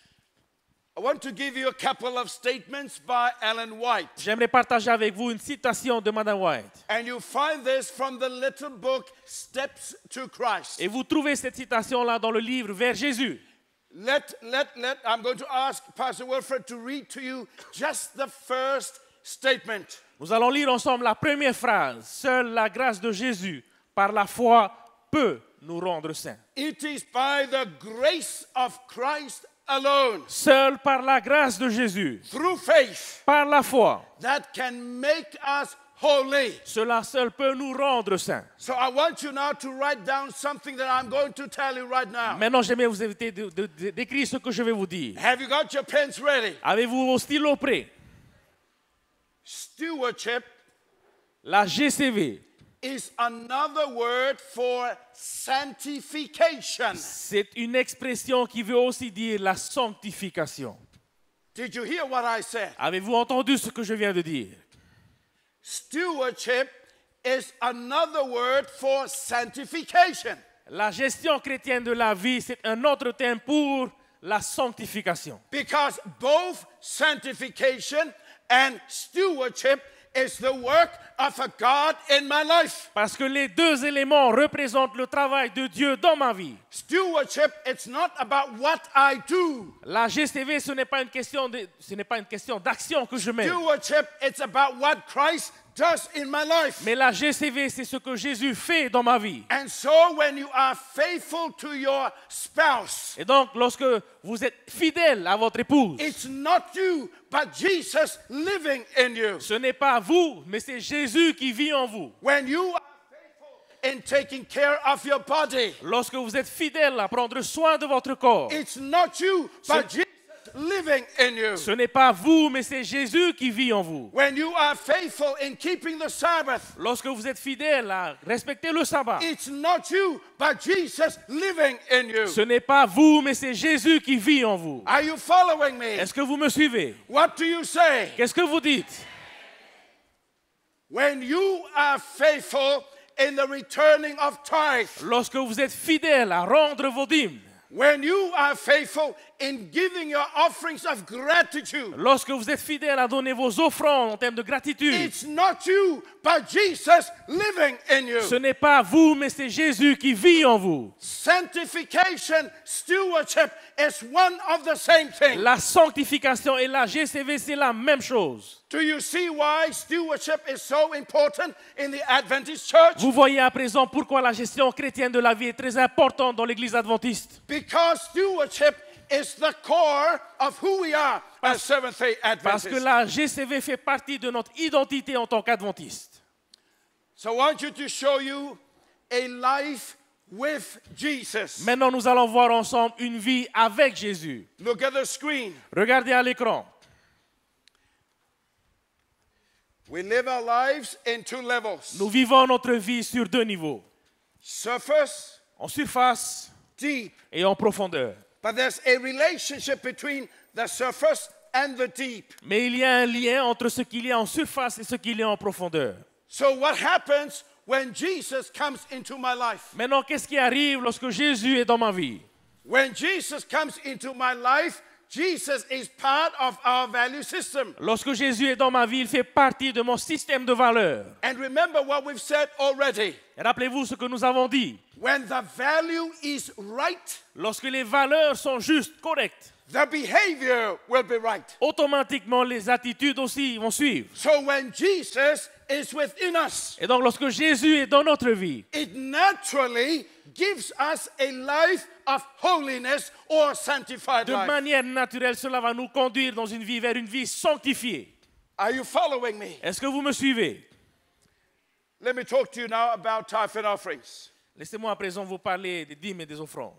I want to give you a couple of statements by Ellen White. J'aimerais partager avec vous une citation de Madame White. And you find this from the little book Steps to Christ. Et vous trouvez cette citation-là dans le livre Vers Jésus. I'm going to ask Pastor Wilfred to read to you just the first statement. Nous allons lire ensemble la première phrase. Seule la grâce de Jésus, par la foi, peut nous rendre saints. It is by the grace of Christ alone, Seul par la grâce de Jésus, through faith, par la foi, that can make us holy. cela seul peut nous rendre saints. So I want you now to write down something that I'm going to tell you right now. Maintenant, j'aimerais vous inviter d'écrire ce que je vais vous dire. Have you got your pens ready? Avez-vous vos stylos prêts? Stewardship La GCV, is another word for sanctification. c'est une expression qui veut aussi dire la sanctification. Did you hear what I said? Avez-vous entendu ce que je viens de dire? Stewardship is another word for sanctification. La gestion chrétienne de la vie, c'est un autre terme pour la sanctification. Because both sanctification and stewardship is the work of a God in my life. Parce que les deux éléments représentent le travail de Dieu dans ma vie. Stewardship, it's not about what I do. La GCV, ce n'est pas une question d'action que je mène. Stewardship, it's about what Christ does in my life. Mais la GCV, c'est ce que Jésus fait dans ma vie. And so when you are faithful to your spouse, Et donc, lorsque vous êtes fidèle à votre épouse, it's not you, but Jesus living in you. ce n'est pas vous, mais c'est Jésus qui vit en vous. When you are faithful in taking care of your body, Lorsque vous êtes fidèle à prendre soin de votre corps, it's not you, but Jesus living in you. ce n'est pas vous, mais c'est Jésus qui vit en vous. When you are faithful in keeping the Sabbath, Lorsque vous êtes fidèle à respecter le sabbat, it's not you, but Jesus living in you. ce n'est pas vous, mais c'est Jésus qui vit en vous. Are you following me? Est-ce que vous me suivez? What do you say? Qu'est-ce que vous dites? When you are faithful in the returning of tithe, Lorsque vous êtes fidèle à rendre vos dîmes, when you are faithful in giving your offerings of gratitude, lorsque vous êtes fidèle à donner vos offrandes en termes de gratitude, it's not you, but Jesus living in you. ce n'est pas vous, mais c'est Jésus qui vit en vous. Sanctification, stewardship is one of the same thing. La sanctification et la GCV, c'est la même chose. Do you see why stewardship is so important in the Adventist church? Vous voyez à présent pourquoi la gestion chrétienne de la vie est très importante dans l'Église adventiste. Because stewardship is the core of who we are as Seventh-day Parce que Adventists. la GCV fait partie de notre identité en tant qu'adventiste. So I want you to show you a life with Jesus. Maintenant, nous allons voir ensemble une vie avec Jésus. Look at the screen. Regardez à l'écran. We live our lives in two levels. Nous vivons notre vie sur deux niveaux. Surface, En surface deep. et en profondeur. But there's a relationship between the surface and the deep. Mais il y a un lien entre ce qu'il y a en surface et ce qu'il y a en profondeur. So what happens when Jesus comes into my life? Maintenant, qu'est-ce qui arrive lorsque Jésus est dans ma vie? When Jesus comes into my life, Jesus is part of our value system. Lorsque Jésus est dans ma vie, il fait partie de mon système de valeurs. And remember what we've said already. Et rappelez-vous ce que nous avons dit. When the value is right, Lorsque les valeurs sont justes, correctes, the behavior will be right. automatiquement les attitudes aussi vont suivre. So when Jesus is within us, Et donc lorsque Jésus est dans notre vie, it naturally gives us a life of holiness or sanctified de life. manière naturelle, cela va nous conduire dans une vie vers une vie sanctifiée. Are you following me? Est-ce que vous me suivez? Let me talk to you now about tithe and offerings. Laissez-moi à présent vous parler des dîmes et des offrandes.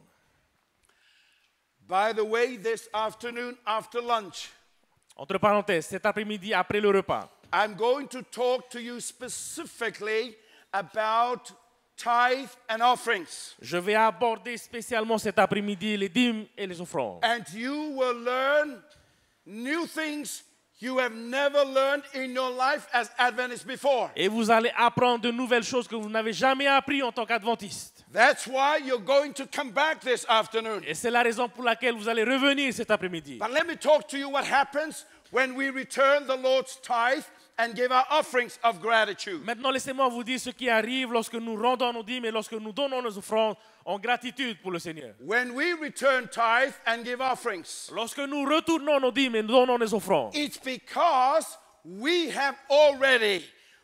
By the way, this afternoon after lunch, Entre parenthèses, cet après-midi, après le repas, I'm going to talk to you specifically about tithe and offerings. je vais aborder spécialement cet après-midi les dîmes et les offrandes. And you will learn new things you have never learned in your life as Adventists before. Et vous allez apprendre de nouvelles choses que vous n'avez jamais appris en tant qu'adventiste. That's why you're going to come back this afternoon. Et c'est la raison pour laquelle vous allez revenir cet après-midi. But let me talk to you what happens when we return the Lord's tithe and give our offerings of gratitude. Maintenant, laissez-moi vous dire ce qui arrive lorsque nous rendons nos dîmes et lorsque nous donnons nos offrandes en gratitude pour le Seigneur. When we return tithe and give offerings, Lorsque nous retournons nos dîmes et nous donnons nos offrandes, it's because we have already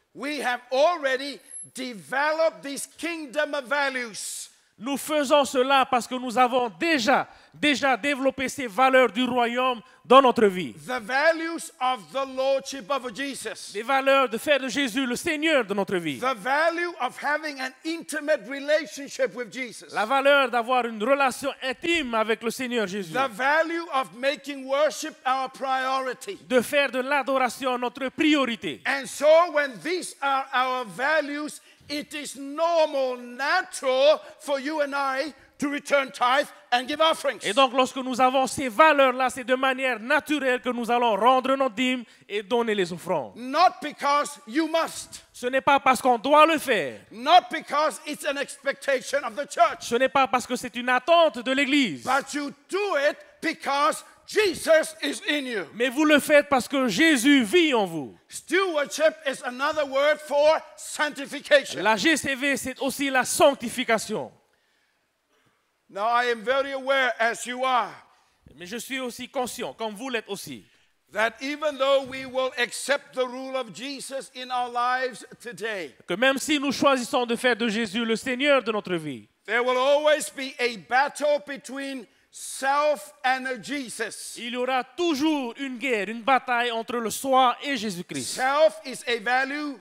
developed this kingdom of values. nous faisons cela parce que nous avons déjà développé ces valeurs du royaume dans notre vie. The values of the Lordship of Jesus. Les valeurs de faire de Jésus le Seigneur de notre vie. The value of having an intimate relationship with Jesus. La valeur d'avoir une relation intime avec le Seigneur Jésus. The value of making worship our priority. De faire de l'adoration notre priorité. And so when these are our values, it is normal, natural for you and I to return tithe and give offerings. Et donc, lorsque nous avons ces valeurs-là, c'est de manière naturelle que nous allons rendre nos dîmes et donner les offrandes. Not because you must. Ce n'est pas parce qu'on doit le faire. Not because it's an expectation of the church. Ce n'est pas parce que c'est une attente de l'Église. But you do it because Jesus is in you. Mais vous le faites parce que Jésus vit en vous. Stewardship is another word for sanctification. La GCV, c'est aussi la sanctification. Now I am very aware, as you are, Mais je suis aussi conscient, comme vous l'êtes aussi, that even though we will accept the rule of Jesus in our lives today, que même si nous choisissons de faire de Jésus le Seigneur de notre vie, there will always be a battle between self and Jesus. il y aura toujours une guerre, une bataille entre le soi et Jésus-Christ. Self is a value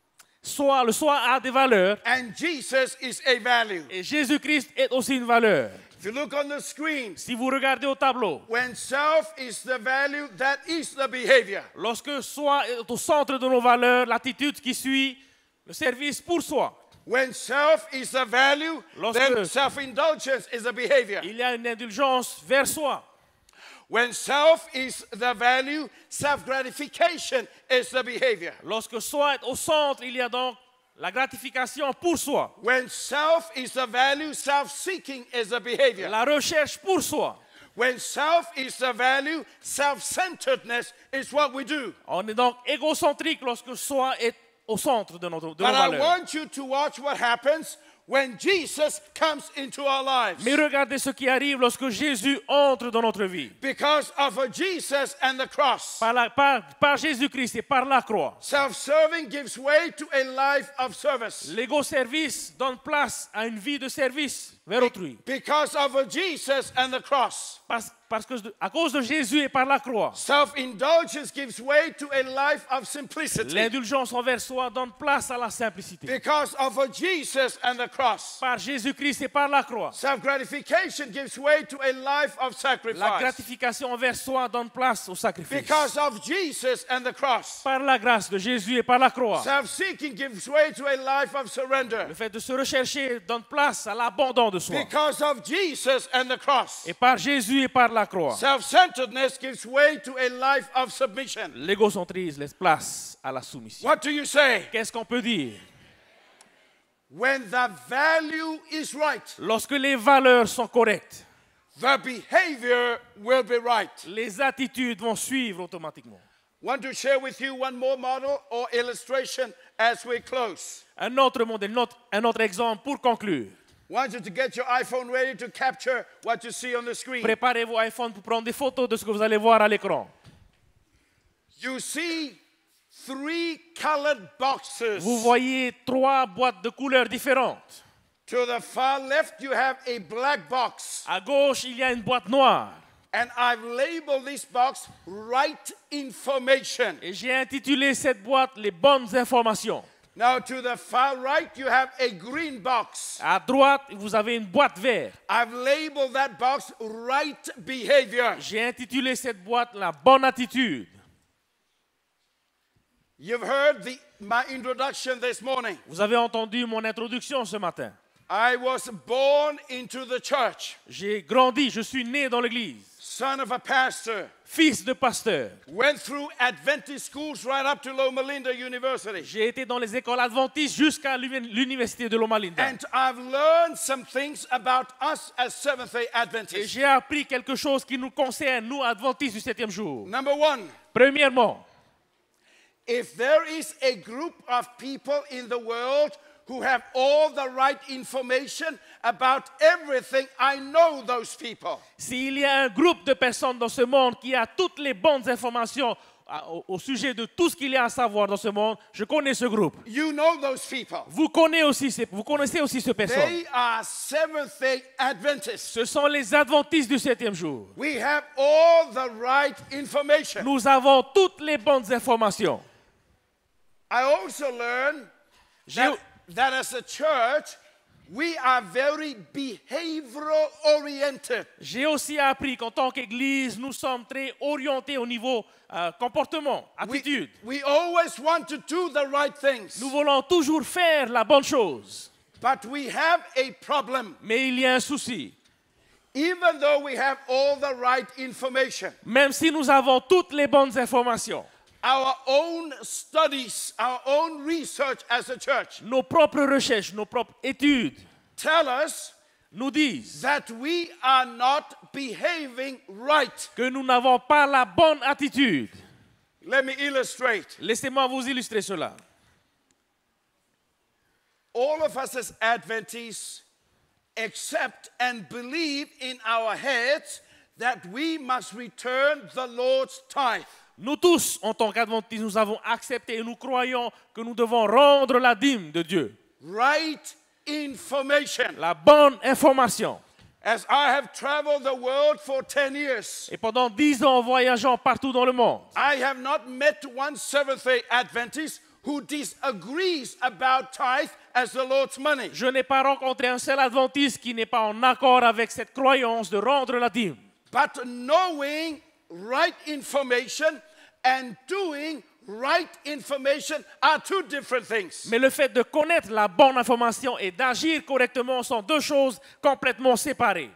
Le soi a des valeurs and Jesus is a value. et Jésus-Christ est aussi une valeur. If you look on the screen, Si vous regardez au tableau, when self is the value, that is the behavior. lorsque soi est au centre de nos valeurs, l'attitude qui suit le service pour soi, When self is the value, then Lorsque- self-indulgence is the behavior. il y a une indulgence vers soi. When self is the value, self-gratification is the behavior. Lorsque soi est au centre, il y a donc la gratification pour soi, When self is the value, self-seeking is the behavior. la recherche pour soi. When self is the value, self-centeredness is what we do. On est donc égocentrique lorsque soi est au centre de nos But I valeurs. want you to watch what happens when Jesus comes into our lives. Mais regardez ce qui arrive lorsque Jésus entre dans notre vie. Because of a Jesus and the cross. Par Jésus-Christ et par la croix. Self-serving gives way to a life of service. L'ego-service donne place à une vie de service vers autrui. Because of a Jesus and the cross. Parce que à cause de Jésus et par la croix, Self-indulgence gives way to a life of simplicity. l'indulgence envers soi donne place à la simplicité. Because of a Jesus and the cross. Par Jésus-Christ et par la croix, Self-gratification gives way to a life of la sacrifice. gratification envers soi donne place au sacrifice. Because of Jesus and the cross. Par la grâce de Jésus et par la croix, Self-seeking gives way to a life of surrender. le fait de se rechercher donne place à l'abandon de soi. Because of Jesus and the cross. Et par Jésus et par la croix, Self-centeredness gives way to a life of submission. l'égocentrisme laisse place à la soumission. What do you say? Qu'est-ce qu'on peut dire? When the value is right, Lorsque les valeurs sont correctes, the behavior will be right. les attitudes vont suivre automatiquement. Want to share with you one more model or illustration as we close. Un autre modèle, un autre exemple pour conclure. Want you to get your iPhone ready to capture what you see on the screen. Préparez vos iPhones pour prendre des photos de ce que vous allez voir à l'écran. You see 3 colored boxes. Vous voyez 3 boîtes de couleurs différentes. To the far left, you have a black box. À gauche, il y a une boîte noire. And I've labeled this box right information. Et j'ai intitulé cette boîte les bonnes informations. Now to the far right, you have a green box. À droite, vous avez une boîte verte. I've labeled that box right behavior. J'ai intitulé cette boîte la bonne attitude. You've heard my introduction this morning. Vous avez entendu mon introduction ce matin. I was born into the church. J'ai grandi, je suis né dans l'église. Son of a pastor. Fils de pasteur. Went through Adventist schools right up to Loma Linda University. J'ai été dans les écoles adventistes jusqu'à l'université de Loma Linda. And I've learned some things about us as Seventh-day Et Adventists. j'ai appris quelque chose qui nous concerne, nous, adventistes du 7e jour. Number one, Premièrement, if there is a group of people in the world who have all the right information about everything, I know those people. s'il y a un groupe de personnes dans ce monde qui a toutes les bonnes informations au sujet de tout ce qu'il y a à savoir dans ce monde, je connais ce groupe. You know those people. Vous connaissez aussi ces personnes. They are Seventh-day Adventists. Ce sont les adventistes du 7e jour. We have all the right information. Nous avons toutes les bonnes informations. I also learned that as a church, we are very behavioral oriented. J'ai aussi appris qu'en tant qu'Église, nous sommes très orientés au niveau comportement, attitude. We always want to do the right things. Nous voulons toujours faire la bonne chose. But we have a problem. Mais il y a un souci. Even though we have all the right information, Même si nous avons toutes les bonnes informations, our own studies, our own research as a church nos propres recherches, nos propres études tell us nous disent that we are not behaving right. que nous n'avons pas la bonne attitude. Let me illustrate. Laissez-moi vous illustrer cela. All of us as Adventists accept and believe in our heads that we must return the Lord's tithe. Nous tous, en tant qu'adventistes, nous avons accepté et nous croyons que nous devons rendre la dîme de Dieu. Right information. La bonne information. As I have traveled the world for 10 years, Et pendant 10 ans, en voyageant partout dans le monde, I have not met one Seventh-day Adventist who disagrees about tithe as the Lord's money. je n'ai pas rencontré un seul adventiste qui n'est pas en accord avec cette croyance de rendre la dîme. But knowing right information and doing right information are two different things. Mais le fait de connaître la bonne information et d'agir correctement sont deux choses complètement séparées.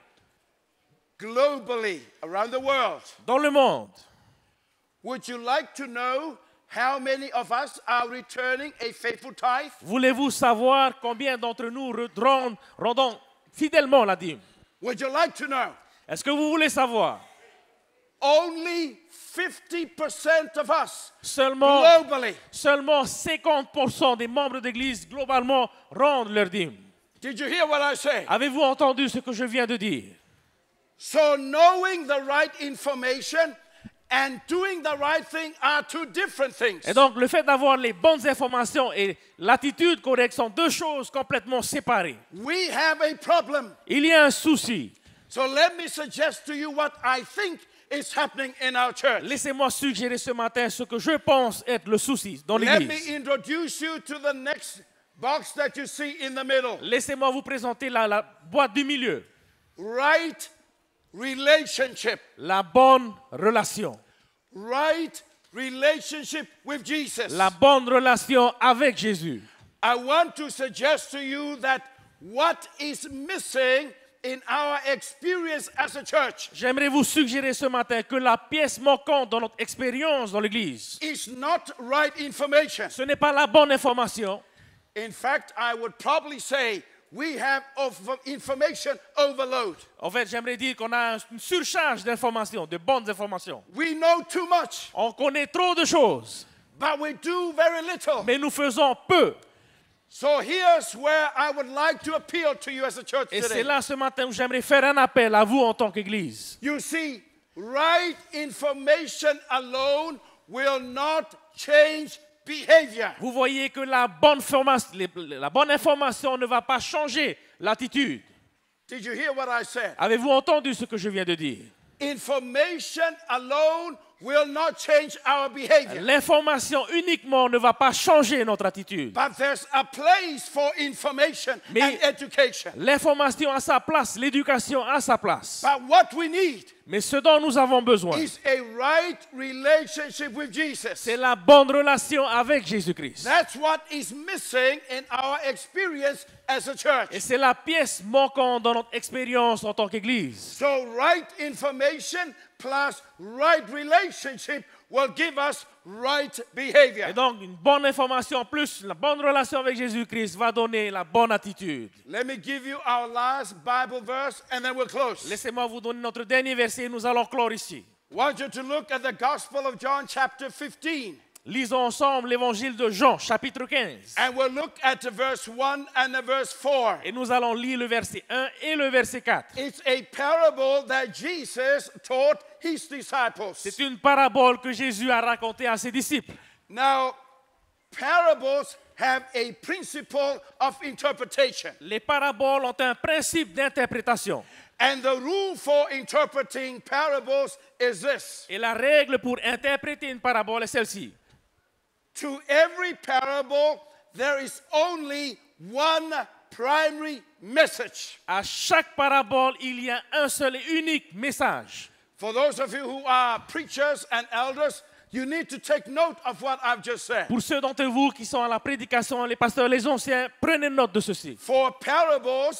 Globally, around the world, Dans le monde, would you like to know how many of us are returning a faithful tithe? voulez-vous savoir combien d'entre nous rendons fidèlement la dîme? Would you like to know? Est-ce que vous voulez savoir? Only 50% of us Seulement globally. 50% des membres d'église globalement rendent leur dîme. Did you hear what I say? Avez-vous entendu ce que je viens de dire? So knowing the right information and doing the right thing are two different things. Et donc, le fait d'avoir les bonnes informations et l'attitude correcte sont deux choses complètement séparées. We have a problem. Il y a un souci. So let me suggest to you what I think is happening in our church. Laissez-moi suggérer ce matin ce que je pense être le souci dans Let l'église. me introduce you to the next box that you see in the middle. Laissez-moi vous présenter la boîte du milieu. Right relationship. La bonne relation. Right relationship with Jesus. La bonne relation avec Jésus. I want to suggest to you that what is missing in our experience as a church J'aimerais vous suggérer ce matin que la pièce manquante dans notre expérience dans l'église, is not right information. ce n'est pas la bonne information. In fact, I would probably say we have information overload. En fait, j'aimerais dire qu'on a une surcharge d'informations, de bonnes informations. We know too much, On connaît trop de choses, but we do very little. mais nous faisons peu. So here's where I would like to appeal to you as a church Et c'est today. là ce matin où j'aimerais faire un appel à vous en tant qu'église. You see, right information alone will not change behavior. Vous voyez que la bonne information ne va pas changer l'attitude. Did you hear what I said? Avez-vous entendu ce que je viens de dire? Information alone will not change our behavior. L'information uniquement ne va pas changer notre attitude. But there's a place for information Mais- and education. L'information a sa place, l'éducation a sa place. But what we need Mais ce dont nous avons besoin, is a right relationship with Jesus. c'est la bonne relation avec Jésus-Christ. That's what is missing in our experience as a church. Et c'est la pièce manquante dans notre expérience en tant qu'Église. So right information plus right relationship will give us right behavior. Et donc, une bonne information plus la bonne relation avec Jésus-Christ va donner la bonne attitude. Let me give you our last Bible verse and then we'll close. Laissez-moi vous donner notre dernier verset et nous allons clore ici. I want you to look at the Gospel of John chapter 15. Lisons ensemble l'évangile de Jean, chapitre 15. And we'll look at the verse 1 and the verse 4. Et nous allons lire le verset 1 et le verset 4. It's a parable that Jesus taught his disciples. C'est une parabole que Jésus a racontée à ses disciples. Now, parables have a principle of interpretation. Les paraboles ont un principe d'interprétation. And the rule for interpreting parables is this. Et la règle pour interpréter une parabole est celle-ci. To every parable, there is only one primary message. À chaque parabole, il y a un seul et unique message. For those of you who are preachers and elders, you need to take note of what I've just said. Pour ceux d'entre vous qui sont à la prédication, les pasteurs, les anciens, prenez note de ceci. For parables,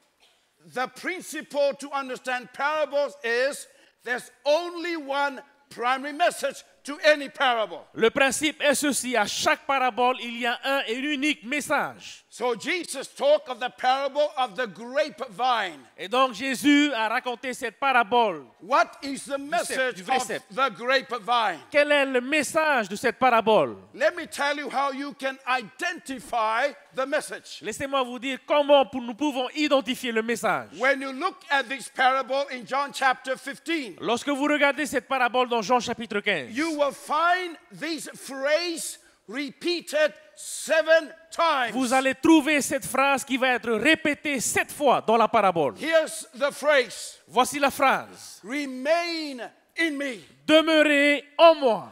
the principle to understand parables is there's only one primary message to any parable. Le principe est ceci, à chaque parabole, il y a un et unique message. So Jesus talked of the parable of the grapevine. Et donc Jésus a raconté cette parabole. What is the message du vrai of cep. the grapevine? Quel est le message de cette parabole? Let me tell you how you can identify the message. Laissez-moi vous dire comment nous pouvons identifier le message. When you look at this parable in John chapter 15, Lorsque vous regardez cette parabole dans Jean chapitre 15, you will find this phrase repeated 7 times. vous allez trouver cette phrase qui va être répétée 7 fois dans la parabole. Here's the phrase. Voici la phrase. Remain in me. Demeurez en moi.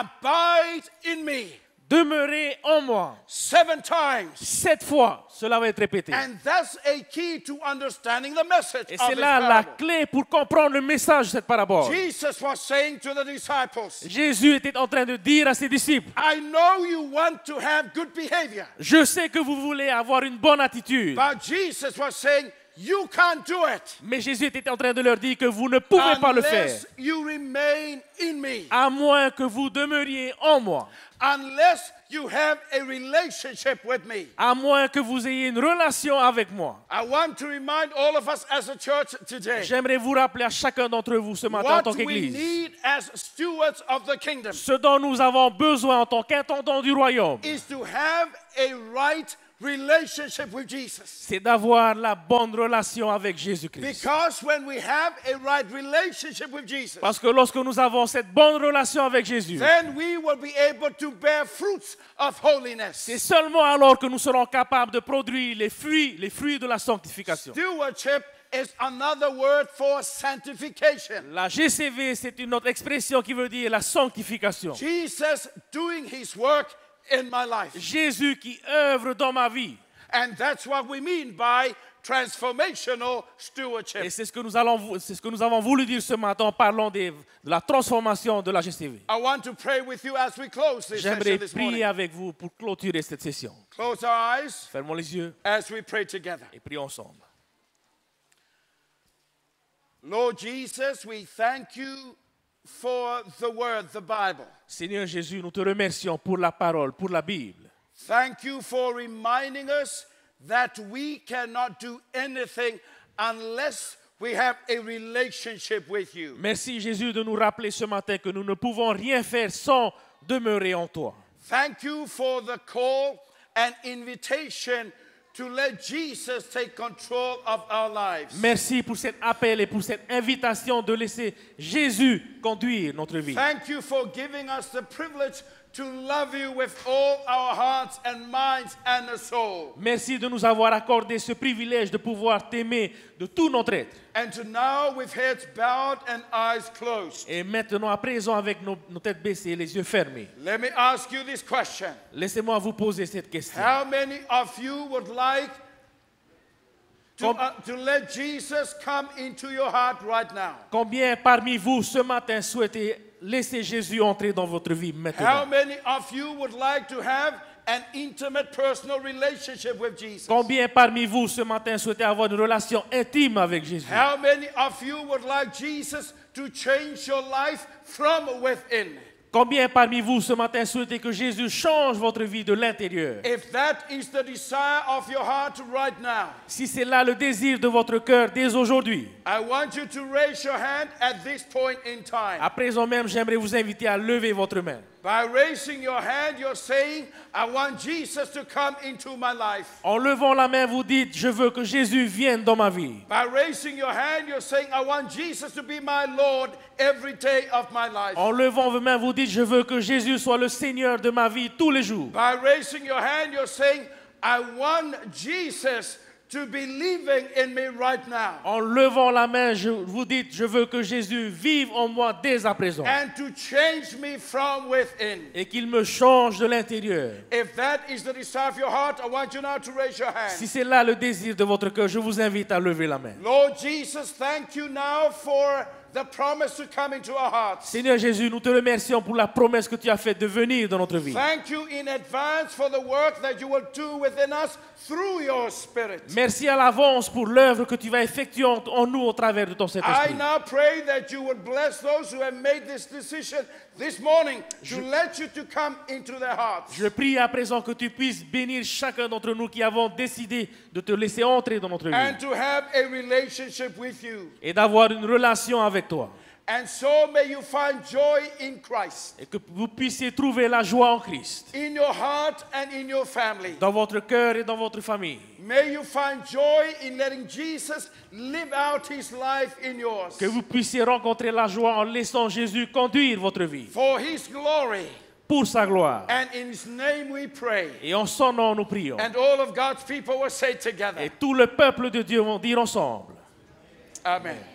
Abide in me. Demeurez en moi. 7 times. 7 fois, cela va être répété. And that's a key to understanding the message Et of c'est this là la parable. clé pour comprendre le message de cette parabole. Jesus was saying to the disciples, Jésus était en train de dire à ses disciples, I know you want to have good behavior. je sais que vous voulez avoir une bonne attitude. But Jesus was saying, you can't do it Mais Jésus était en train de leur dire que vous ne pouvez pas le faire. unless you remain in me. À moins que vous demeuriez en moi. Unless you have a relationship with me. À moins que vous ayez une relation avec moi. I want to remind all of us as a church today J'aimerais vous rappeler à chacun d'entre vous ce matin en what tant we qu'Église. need as stewards of the kingdom Ce dont nous avons besoin en tant qu'intendants du royaume, is to have a right relationship with Jesus. c'est d'avoir la bonne relation avec Jésus-Christ. Because when we have a right relationship with Jesus, Parce que lorsque nous avons cette bonne relation avec Jésus, then we will be able to bear fruits of holiness. c'est seulement alors que nous serons capables de produire les fruits de la sanctification. Stewardship is another word for sanctification. La GCV, c'est une autre expression qui veut dire la sanctification. Jesus doing his work in my life. Jésus qui œuvre dans ma vie. And that's what we mean by transformational stewardship. Et c'est ce que nous avons voulu dire ce matin en parlant de la transformation de la GCV. I want to pray with you as we close this J'aimerais session this prier morning. avec vous pour clôturer cette session. Close our eyes Fermons les yeux as we pray together. et prions ensemble. Lord Jesus, we thank you for the word, the Bible. Seigneur Jésus, nous te remercions pour la parole, pour la Bible. Thank you for reminding us that we cannot do anything unless we have a relationship with you. Merci Jésus de nous rappeler ce matin que nous ne pouvons rien faire sans demeurer en toi. Thank you for the call and invitation to let Jesus take control of our lives. Merci pour cet appel et pour cette invitation de laisser Jésus conduire notre vie. Thank you for giving us the privilege to love you with all our hearts and minds and soul. Merci de nous avoir accordé ce privilège de pouvoir t'aimer de tout notre être. And to now with heads bowed and eyes closed, Et maintenant, à présent, avec nos têtes baissées et les yeux fermés, let me ask you this question. laissez-moi vous poser cette question. How many of you would like to let Jesus come into your heart right now? Combien parmi vous ce matin souhaitez laisser Jésus entrer dans votre vie How maintenant? many of you would like to have an intimate personal relationship with Jesus? Combien parmi vous ce matin souhaitez avoir une relation intime avec Jésus? How many of you would like Jesus to change your life from within? Combien parmi vous ce matin souhaitez que Jésus change votre vie de l'intérieur? If that is the desire of your heart right now, Si c'est là le désir de votre cœur dès aujourd'hui, I want you to raise your hand at this point in time. à présent même, j'aimerais vous inviter à lever votre main. By raising your hand, you're saying, I want Jesus to come into my life. En levant la main, vous dites, je veux que Jésus vienne dans ma vie. By raising your hand, you're saying, I want Jesus to be my Lord every day of my life. En levant vos mains, vous dites, je veux que Jésus soit le Seigneur de ma vie tous les jours. By raising your hand, you're saying, I want Jesus to be living in me right now. En levant la main, vous dites, je veux que Jésus vive en moi dès à présent. And to change me from within. Et qu'il me change de l'intérieur. If that is the desire of your heart, I want you now to raise your hand. Si c'est là le désir de votre cœur, je vous invite à lever la main. Lord Jesus, thank you now for the promise to come into our hearts. Seigneur Jésus, nous te remercions pour la promesse que tu as faite de venir dans notre vie. Thank you in advance for the work that you will do within us through your Spirit. Merci à l'avance pour l'œuvre que tu vas effectuer en nous au travers de ton I Saint-Esprit. now pray that you would bless those who have made this decision this morning to let you to come into their hearts. Je prie à présent que tu puisses bénir chacun d'entre nous qui avons décidé de te laisser entrer dans notre And vie to have a relationship with you. et d'avoir une relation avec toi. And so may you find joy in Christ, Et que vous puissiez trouver la joie en Christ, in your heart and in your family. dans votre cœur et dans votre famille. May you find joy in letting Jesus live out his life in yours. Que vous puissiez rencontrer la joie en laissant Jésus conduire votre vie For his glory. pour sa gloire. And in his name we pray. Et en son nom, nous prions. And all of God's people will say together. Et tout le peuple de Dieu vont dire ensemble. Amen.